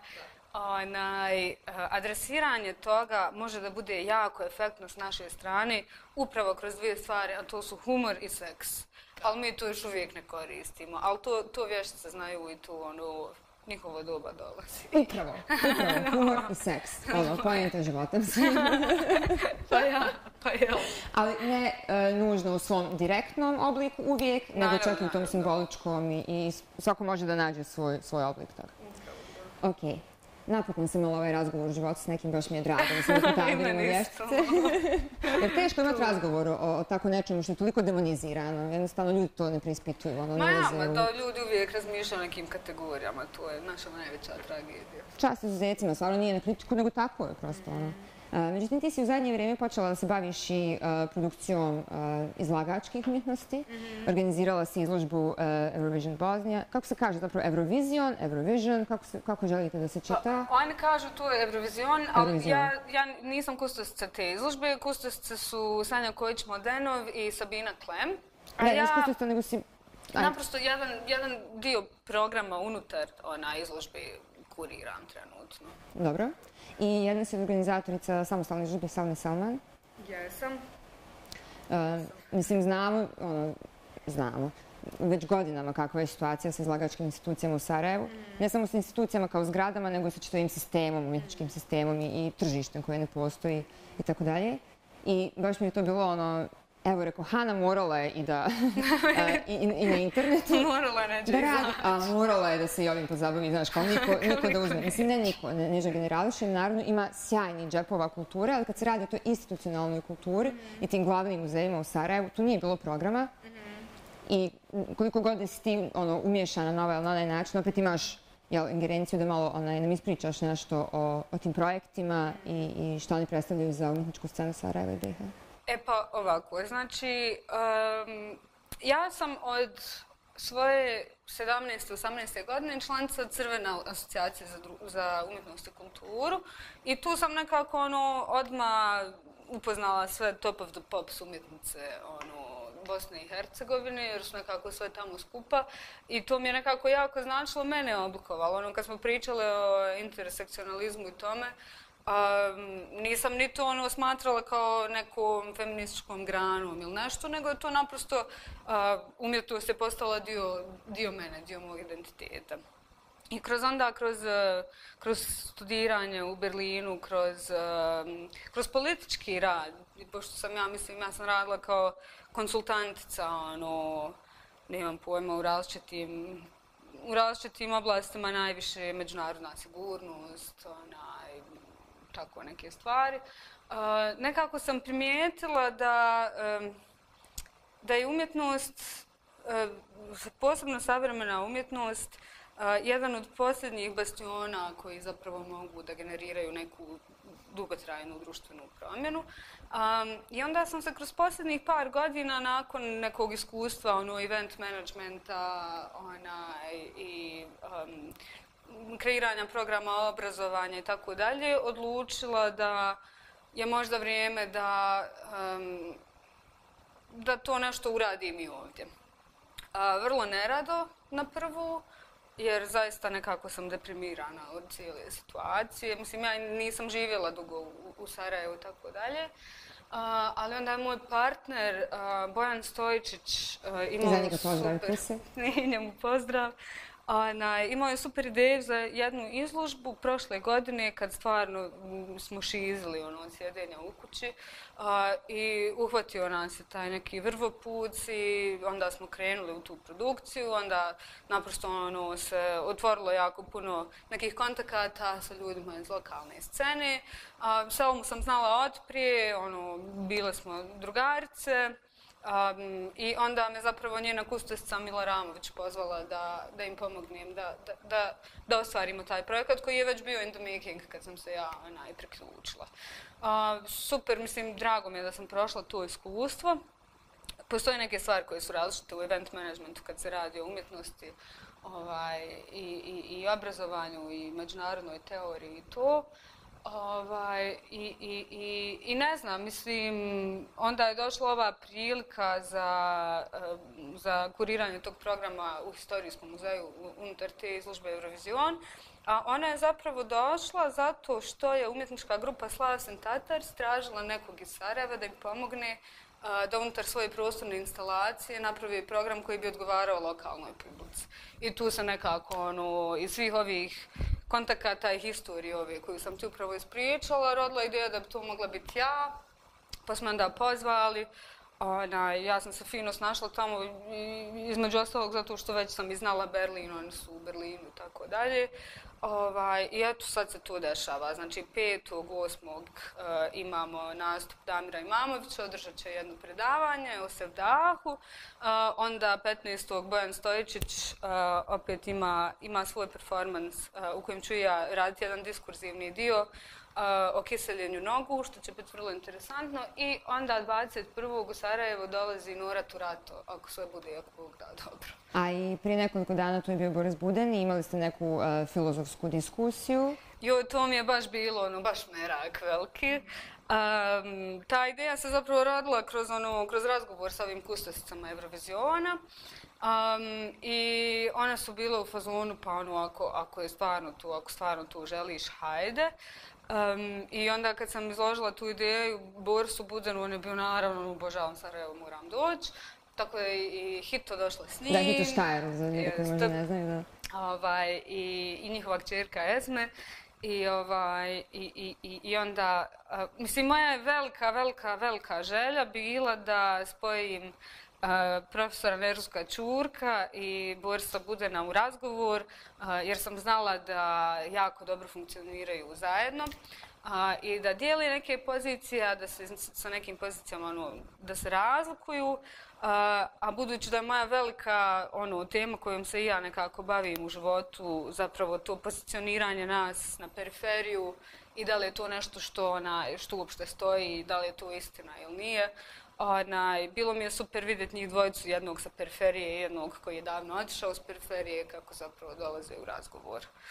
Speaker 2: adresiranje toga može da bude jako efektno s naše strane upravo kroz dvije stvari, a to su humor i seks. Ali mi to još uvijek ne koristimo, ali to vještice znaju i tu njihovo doba dolazi.
Speaker 1: Upravo, humor i seks. Pojenta života.
Speaker 2: Pa ja.
Speaker 1: Ali ne nužno u svom direktnom obliku uvijek, nego čak i u tom simboličkom i svako može da nađe svoj oblik toga. Ok. Napokon sam imala ovaj razgovor u životu s nekim, baš mi je drago da sam da potajbirimo vještice. Jer teško imati razgovor o tako nečemu što je toliko demonizirano. Jednostavno ljudi to ne preispituju.
Speaker 2: Da ljudi uvijek razmišljaju o nekim kategorijama, to je naša najveća tragedija.
Speaker 1: Čast izuzetcima, stvarno nije na kritiku, nego tako je prosto. Međutim, ti si u zadnje vrijeme počela da se baviš i produkcijom izlagačkih umjetnosti. Organizirala si izložbu Eurovision Bosnia. Kako se kaže zapravo Eurovision, kako želite da se čita?
Speaker 2: Oni kažu to je Eurovision, ali ja nisam kustosnica te izložbe. Kustosnice su Sanja Kojić-Modenov i Sabina Klem.
Speaker 1: Ne, nisi kustosnica, nego si...
Speaker 2: Naprosto jedan dio programa unutar izložbe kuriram trenutno.
Speaker 1: Dobro. I jedna si organizatorica samostalne izložbe Savne Selman.
Speaker 2: Jesam.
Speaker 1: Mislim, znamo već godinama kakva je situacija sa izlagačkim institucijama u Sarajevu. Ne samo sa institucijama kao zgradama, nego sa čitavim sistemom, umjetničkim sistemom i tržištem koje ne postoji i tako dalje. I baš mi je to bilo evo, rekao, Hana morala je i na internetu.
Speaker 2: Morala je neće izaći.
Speaker 1: Morala je da se i ovim pozabavi, znaš, kao niko da uzme. Mislim, ne niko, ne generališem, naravno ima sjajnih džepova kulture, ali kad se radi o toj institucionalnoj kulturi i tim glavnim muzejima u Sarajevu, tu nije bilo programa. I koliko god da si ti umješana na ovaj ili na onaj način, opet imaš ingerenciju da malo nam ispričaš nešto o tim projektima i što oni predstavljaju za umjetničku scenu Sarajeva i BiH.
Speaker 2: Pa ovako, znači, ja sam od svoje 17-18. godine članica Crvene asocijacije za umjetnost i kulturu i tu sam nekako odmah upoznala sve top of the pops umjetnice Bosne i Hercegovine jer su nekako sve tamo skupa i to mi je nekako jako značilo, mene oblikovalo. Kad smo pričale o intersekcionalizmu i tome, Nisam ni to ono smatrala kao nekom feminističkom granom ili nešto, nego je to naprosto umjetnost je postala dio mene, dio mog identiteta. I kroz studiranje u Berlinu, kroz politički rad, pošto sam ja sam radila kao konsultantica, nemam pojma, u različitim oblastima, najviše međunarodna sigurnost, tako neke stvari. Nekako sam primijetila da je umjetnost, posebno savremena umjetnost, jedan od posljednjih bastiona koji zapravo mogu da generiraju neku dugotrajnu društvenu promjenu. I onda sam se kroz posljednjih par godina nakon nekog iskustva event managementa i kreiranja programa obrazovanja i tako dalje, odlučila da je možda vrijeme da to nešto uradim i ovdje. Vrlo nerado na prvu, jer zaista nekako sam deprimirana od cijele situacije. Mislim, ja nisam živjela dugo u Sarajevu i tako dalje. Ali onda je moj partner Bojan Stojičić imao super... Njemu pozdrav. Imao je super ideju za jednu izložbu prošle godine kad stvarno smo šizili od sjedenja u kući i uhvatio nas je taj neki vrvopuc i onda smo krenuli u tu produkciju, onda naprosto se otvorilo jako puno nekih kontakata sa ljudima iz lokalne scene. Selmu sam znala otprije, bile smo drugarice. I onda me zapravo njena kustosnica Mila Ramović pozvala da im pomognem da ostvarimo taj projekat koji je već bio in the making kad sam se ja priključila. Super, mislim, drago mi je da sam prošla to iskustvo. Postoje neke stvari koje su različite u event managementu kad se radi o umjetnosti i obrazovanju i međunarodnoj teoriji i to. I ne znam, mislim, onda je došla ova prilika za kuriranje tog programa u Historijskom muzeju unutar te izložbe Eurovision. A ona je zapravo došla zato što je umjetnička grupa Slavs and Tatars tražila nekog iz Sarajeva da im pomogne da unutar svoje prostorne instalacije napravi program koji bi odgovarao lokalnoj publici. I tu se nekako iz svih ovih kontakata i historije ove koju sam ti upravo ispričala, rodila ideja da bi to mogla biti ja, pa smo onda pozvali. Ja sam se fino snašla tamo, između ostalog zato što već sam i znala Berlin, oni su u Berlinu i tako dalje. I eto, sad se to dešava. Znači, 5.8. Imamo nastup Damira Imamovića, održat će jedno predavanje o Sevdahu. Onda 15. Bojan Stojičić opet ima svoj performans u kojem ću ja raditi jedan diskurzivni dio o kiseljenju nogu, što će biti vrlo interesantno. I onda 21. u Sarajevo dolazi Nora Turato, ako sve bude jako Bog da dobro.
Speaker 1: A i prije nekoliko dana tu je bio Boris Buden i imali ste neku filozofsku diskusiju.
Speaker 2: Joj, to mi je baš bilo, baš merak veliki. Ta ideja se zapravo rodila kroz razgovor sa ovim kustosicama Eurovisiona. I one su bile u fazonu, pa ako stvarno tu želiš, hajde. I onda kad sam izložila tu ideju Borisu Budenu, on je bio naravno, obožavam Sarajevo, moram doći. Tako je i Hito došla s njim.
Speaker 1: Da, Hito Štajer, za ljudi koji možda ne znaju, da.
Speaker 2: I njihova kćerka Esme. I onda, mislim, moja je velika želja bila da spojim profesora Nežuska Ćurka i Borisa Budena u razgovor, jer sam znala da jako dobro funkcioniraju zajedno i da dijeli neke pozicije, a da se sa nekim pozicijama da se razlikuju, a budući da je moja velika tema kojom se i ja nekako bavim u životu, zapravo to pozicioniranje nas na periferiju i da li je to nešto što uopšte stoji, da li je to istina ili nije. Bilo mi je super vidjeti njih dvojicu, jednog sa periferije i jednog koji je davno otišao s periferije, kako zapravo dolaze u razgovor.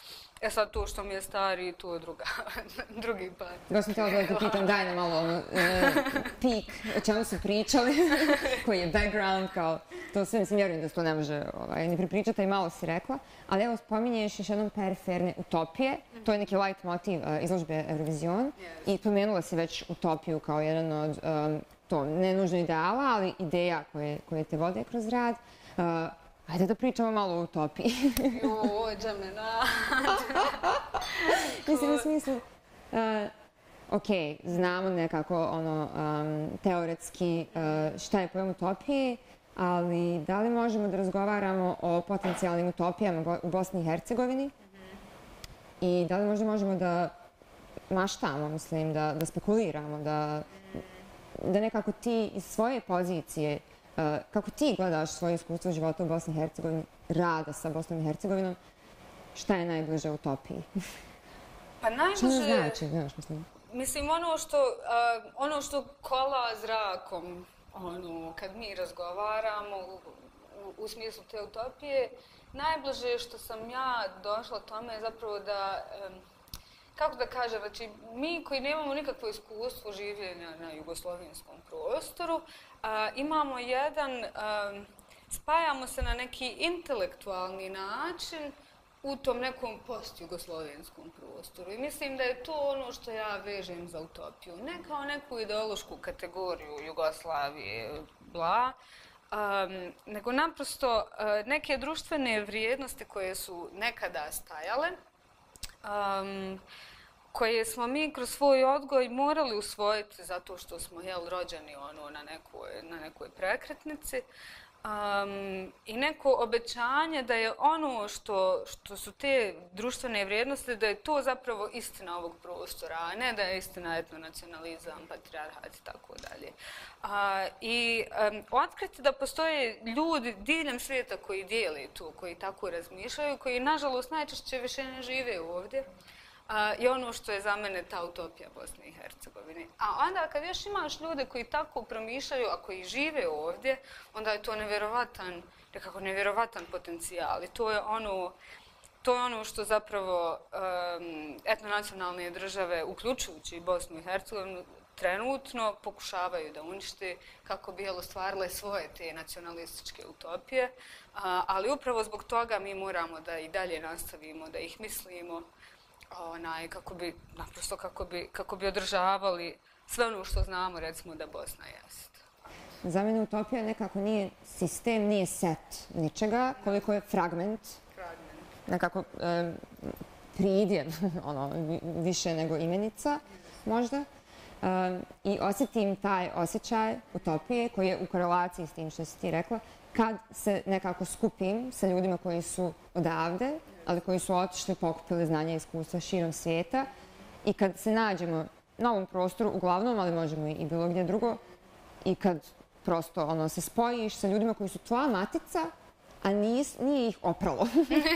Speaker 2: sad to što mi je stari, to je drugi par.
Speaker 1: Baš sam htjela da te pitam, daj nam malo pik, o čemu su pričali, koji je background, kao to sve, mislim, vjerujem da se to ne može ni pripričati, i malo si rekla, ali evo spominješ još jednom periferne utopije, to je neki light motiv izložbe Eurovision i pomenula si već utopiju kao jedan od, to ne nužno ideala, ali ideja koje te vode kroz rad. Ajde da pričamo malo o utopiji.
Speaker 2: Ođe me na...
Speaker 1: Mislim, u smislu, ok, znamo nekako teoretski šta je pojam utopije, ali da li možemo da razgovaramo o potencijalnim utopijama u Bosni i Hercegovini? I da li možda možemo da maštamo, mislim, da spekuliramo, da nekako ti iz svoje pozicije, kako ti gledaš svoje iskustvo života u Bosni i Hercegovini, rada sa Bosnom i Hercegovinom, šta je najbliže utopiji?
Speaker 2: Pa najbliže...
Speaker 1: Šta ne znači, znaš, mislim?
Speaker 2: Mislim, ono što kola zrakom, kad mi razgovaramo u smislu te utopije, najbliže što sam ja došla tome je zapravo da, kako da kažem, znači mi koji nemamo nikakvo iskustvo življenja na jugoslovenskom prostoru, imamo spajamo se na neki intelektualni način u tom nekom post-jugoslovenskom prostoru. I mislim da je to ono što ja vežem za utopiju. Ne kao neku ideološku kategoriju Jugoslavije, bla, nego naprosto neke društvene vrijednosti koje su nekada stajale, koje smo mi kroz svoj odgoj morali usvojiti zato što smo rođeni na nekoj prekretnici. I neko obećanje da je ono što su te društvene vrijednosti, da je to zapravo istina ovog prostora, a ne da je istina etnonacionalizam, patrijarhat i tako dalje. I otkriti da postoje ljudi diljem svijeta koji dijeli to, koji tako razmišljaju, koji nažalost najčešće više ne žive ovdje, je ono što je za mene ta utopija Bosne i Hercegovine. A onda kad još imaš ljude koji tako promišljaju, a koji žive ovdje, onda je to nevjerovatan potencijal. I to je ono što zapravo etnonacionalne države, uključujući Bosnu i Hercegovinu, trenutno pokušavaju da unište kako bi ostvarile svoje te nacionalističke utopije. Ali upravo zbog toga mi moramo da i dalje nastavimo, da ih mislimo, kako bi održavali sve ono što znamo, recimo, da Bosna jest.
Speaker 1: Za mene utopija nekako nije sistem, nije set ničega, koliko je fragment. Nekako pridjev, više nego imenica, možda. I osjetim taj osjećaj utopije koji je u korelaciji s tim što si ti rekla, kad se nekako skupim sa ljudima koji su odavde, ali koji su otišli, pokupili znanja i iskustva širom svijeta, i kad se nađemo na ovom prostoru, uglavnom, ali možemo i bilo gdje drugo, i kad prosto se spojiš sa ljudima koji su tvoja matica, a nije ih opralo.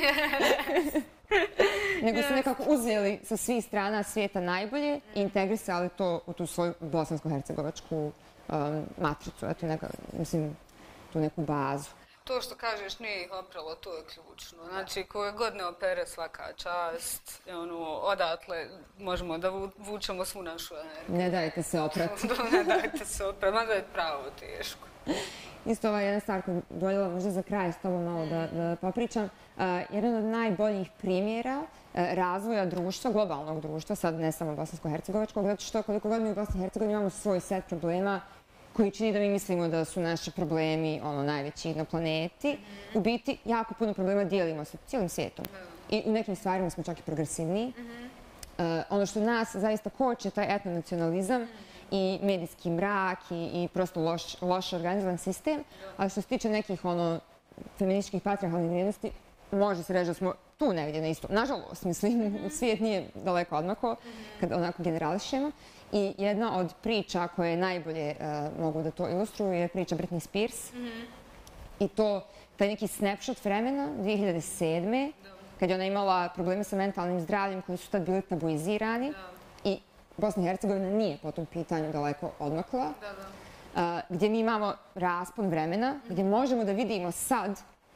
Speaker 1: Nego su nekako uzeli sa svih strana svijeta najbolje i integrisali to u tu svoju bosansko-hercegovačku matricu, tu neku bazu.
Speaker 2: To što kažeš nije ih opralo, to je ključno. Znači, koje god ne opere svaka čast, odatle možemo da vučemo svu našu energiju.
Speaker 1: Ne dajte se oprati.
Speaker 2: Ne dajte se oprati, mada je pravo teško.
Speaker 1: Isto ova jedna stvar koju bih voljela možda za kraj s tobom malo da popričam. Jedan od najboljih primjera razvoja društva, globalnog društva, sad ne samo bosansko-hercegovačkog, zato što koliko god mi u Bosni i Hercegovini imamo svoj set problema koji čini da mi mislimo da su naši problemi najveći na planeti. U biti, jako puno problema dijelimo sa cijelim svijetom. I u nekim stvarima smo čak i progresivniji. Ono što nas zaista koče, taj etnonacionalizam i medijski mrak i prosto loš organizovan sistem. Ali što se tiče nekih feminističkih patrijarhalnih vrijednosti, može se reći da smo tu negdje na isto. Nažalost, mislim, svijet nije daleko odmakao kad onako generališemo. I jedna od priča koje najbolje mogu da to ilustruju je priča Britney Spears. I taj neki snapshot vremena, 2007. kad je ona imala probleme sa mentalnim zdravljem koji su tad bili tabuizirani. I Bosna i Hercegovina nije po tom pitanju daleko odmakla. Gdje mi imamo raspon vremena, gdje možemo da vidimo sad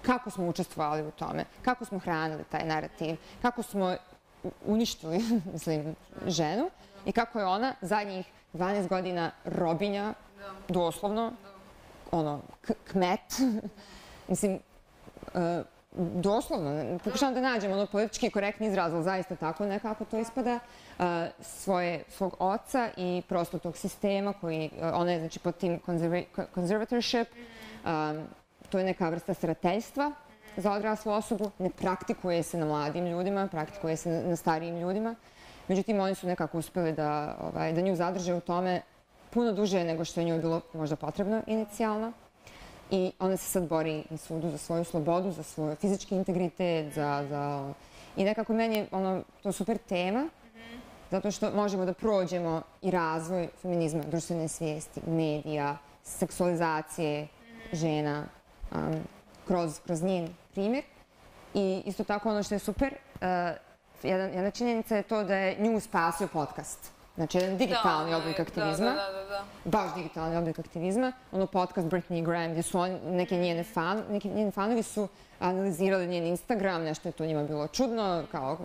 Speaker 1: kako smo učestvovali u tome, kako smo hranili taj narativ, kako smo uništili, mislim, ženu i kako je ona zadnjih 12 godina robinja, doslovno, kmet, mislim, doslovno, pokušavam da nađem politički korektni izraz, ali zaista tako nekako to ispada, svog oca i prosto tog sistema koji, ona je znači pod tim conservatorship, to je neka vrsta starateljstva za odraslu osobu, ne praktikuje se na mladim ljudima, praktikuje se na starijim ljudima. Međutim, oni su nekako uspeli da nju zadrže u tome puno duže nego što je njoj bilo možda potrebno inicijalno. I ona se sad bori na sudu za svoju slobodu, za svoj fizički integritet, I nekako meni je to super tema, zato što možemo da prođemo i razvoj feminizma, društvene svijesti, medija, seksualizacije žena kroz njen primjer. I isto tako ono što je super, jedna činjenica je to da je nju spasio podcast. Znači, jedan digitalni oblik aktivizma. Baš digitalni oblik aktivizma. podcast Brittany Graham, gdje su neki njeni fanovi su analizirali njen Instagram, nešto je to njima bilo čudno,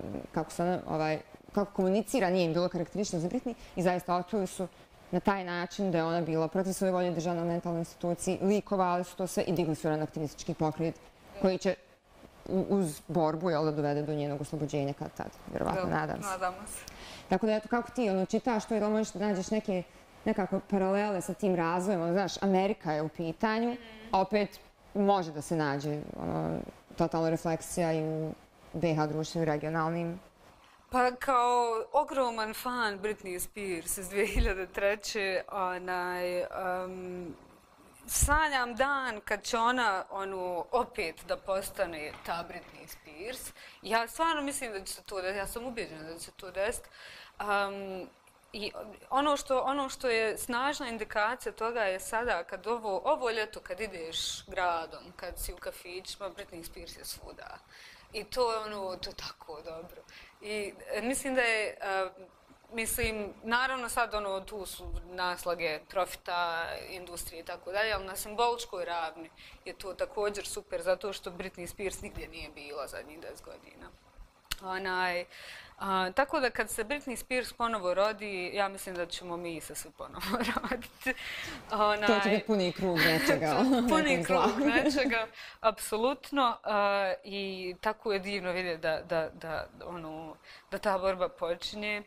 Speaker 1: kako komunicira, nije im bilo karakteristično za Britney i zaista otkrili su na taj način da je ona bila protiv svoje volje državna u mentalnoj instituciji, likovali su to sve i digli su jedan aktivistički pokret koji će uz borbu da dovede do njenog oslobođenja kad tad, vjerovatno, nadam se.
Speaker 2: Nadamo se.
Speaker 1: Tako da, eto, kako ti čitaš to i da možeš da nađeš nekako paralele sa tim razvojem, znaš, Amerika je u pitanju, a opet može da se nađe totalna refleksija i u BiH društvu i regionalnim.
Speaker 2: Pa kao ogroman fan Britney Spears iz 2003. Sanjam dan kad će ona opet da postane ta Britney Spears. Ja stvarno mislim da će se to desiti, ja sam ubeđena da će se to desiti. I ono što je snažna indikacija toga je sada kad ovo ljeto kad ideš gradom, kad si u kafićima, Britney Spears je svuda. I to je to je tako dobro. I mislim da je, naravno sad tu su naslage profita, industrije i tako dalje, ali na simboličkoj ravni je to također super zato što Britney Spears nigdje nije bila zadnjih 10 godina. Tako da kad se Britney Spears ponovo rodi, ja mislim da ćemo mi se svi ponovo roditi.
Speaker 1: To će biti puni krug nečega.
Speaker 2: Puni krug nečega, apsolutno. I tako je divno vidjeti da ta borba počinje.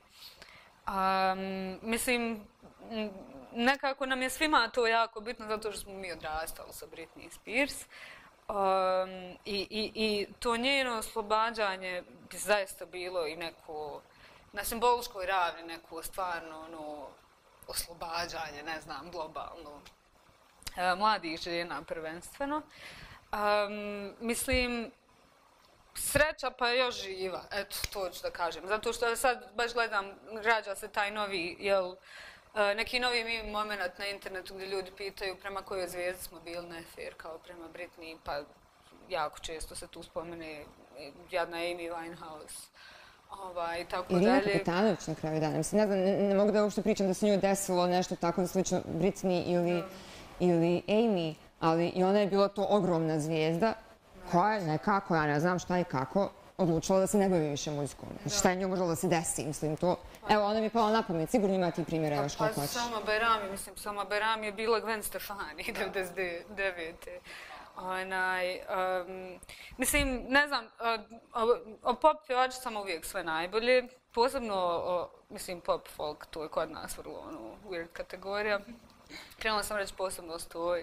Speaker 2: Mislim, nekako nam je svima to jako bitno zato što smo mi odrastali sa Britney Spears. I to njeno oslobađanje bi zaista bilo i neko, na simboličkoj ravni, neko stvarno oslobađanje, ne znam, globalno, mladih žena prvenstveno. Mislim, sreća pa je još živa, eto, to ću da kažem. Zato što sad baš gledam, rađa se taj novi, neki novi moment na internetu gdje ljudi pitaju prema kojoj zvijezdi smo bili nefer, kao prema Britney, pa jako često se tu spomene jadna Amy Winehouse. I tako dalje.
Speaker 1: Irina Kapetanović na kraju dana. Mislim, ne znam, ne mogu da uopšte pričam da se njoj desilo nešto tako slično Britney ili Amy, ali i ona je bila to ogromna zvijezda koja je nekako, ja ne znam šta i kako, odlučila da se ne bavi više muzikom. Znači, šta je njoj možda da se desi, mislim, to... Evo, ona mi je pala na pamet, sigurno ima ti primjera još kako hoćeš.
Speaker 2: Sama Berami je bila Gwen Stefani 99. Mislim, ne znam, o pop pjevačicama uvijek sve najbolje, posebno, mislim, pop folk, to je kod nas vrlo weird kategorija. Krenula sam reći posebno o Stoji.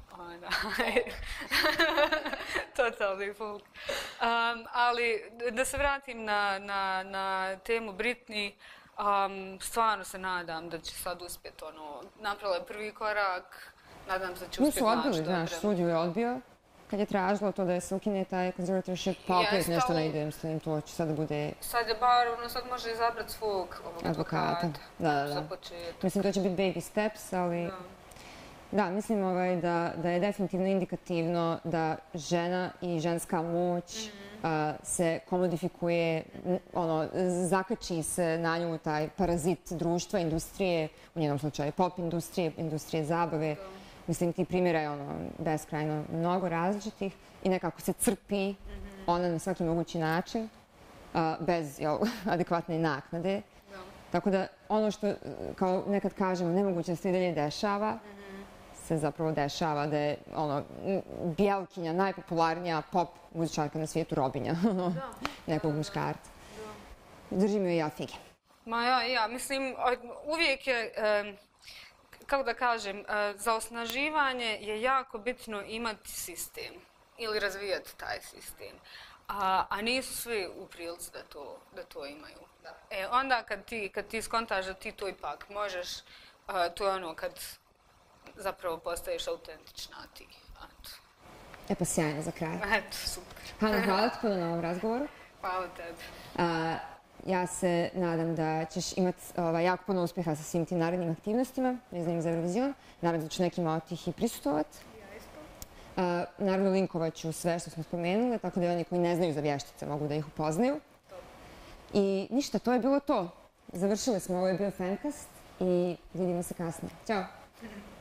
Speaker 2: Totalni folk. Ali da se vratim na temu Britney, stvarno se nadam da će sad uspjeti napravila je prvi korak, nadam se da će uspjeti naći dobro.
Speaker 1: Nisu odbili, znaš, sud ju je odbio kad je tražilo to da se ukine taj conservatorship, pa opet nešto ne ide, mislim, to će sad da bude...
Speaker 2: Sad je bar, sad može izabrati svog advokata.
Speaker 1: Da. Mislim, to će biti baby steps, ali... Da, mislim da je definitivno indikativno da žena i ženska moć se komodifikuje, zakači se na nju taj parazit društva, industrije, u njenom slučaju pop industrije, industrije zabave, Mislim, ti primjera je beskrajno mnogo različitih i nekako se crpi ona na svaki mogući način, bez adekvatne naknade. Tako da ono što, kao nekad kažemo, nemoguće da se i dalje dešava, se zapravo dešava da je Bjelkinja, najpopularnija pop muzičarka na svijetu, robinja nekog muškarca. Držim joj ja fige.
Speaker 2: Ma ja, mislim, uvijek je, kako da kažem, za osnaživanje je jako bitno imati sistem ili razvijati taj sistem. A nisu svi u prilici da to imaju. Onda kad ti skontaš da ti to ipak možeš, to je kad zapravo postaješ autentična ti.
Speaker 1: Pa sjajno za kraj.
Speaker 2: Eto, super.
Speaker 1: Hana, hvala ti puno na ovom razgovoru.
Speaker 2: Hvala tebi.
Speaker 1: Ja se nadam da ćeš imati jako puno uspjeha sa svim tim narednim aktivnostima, vezanim za Eurovision. Nadam se da ću nekima od tih i prisustovati. Naravno, linkovat ću sve što smo spomenuli, tako da oni koji ne znaju za vještice mogu da ih upoznaju. I ništa, to je bilo to. Završili smo, ovo je bio Fencast i vidimo se kasnije. Ćao!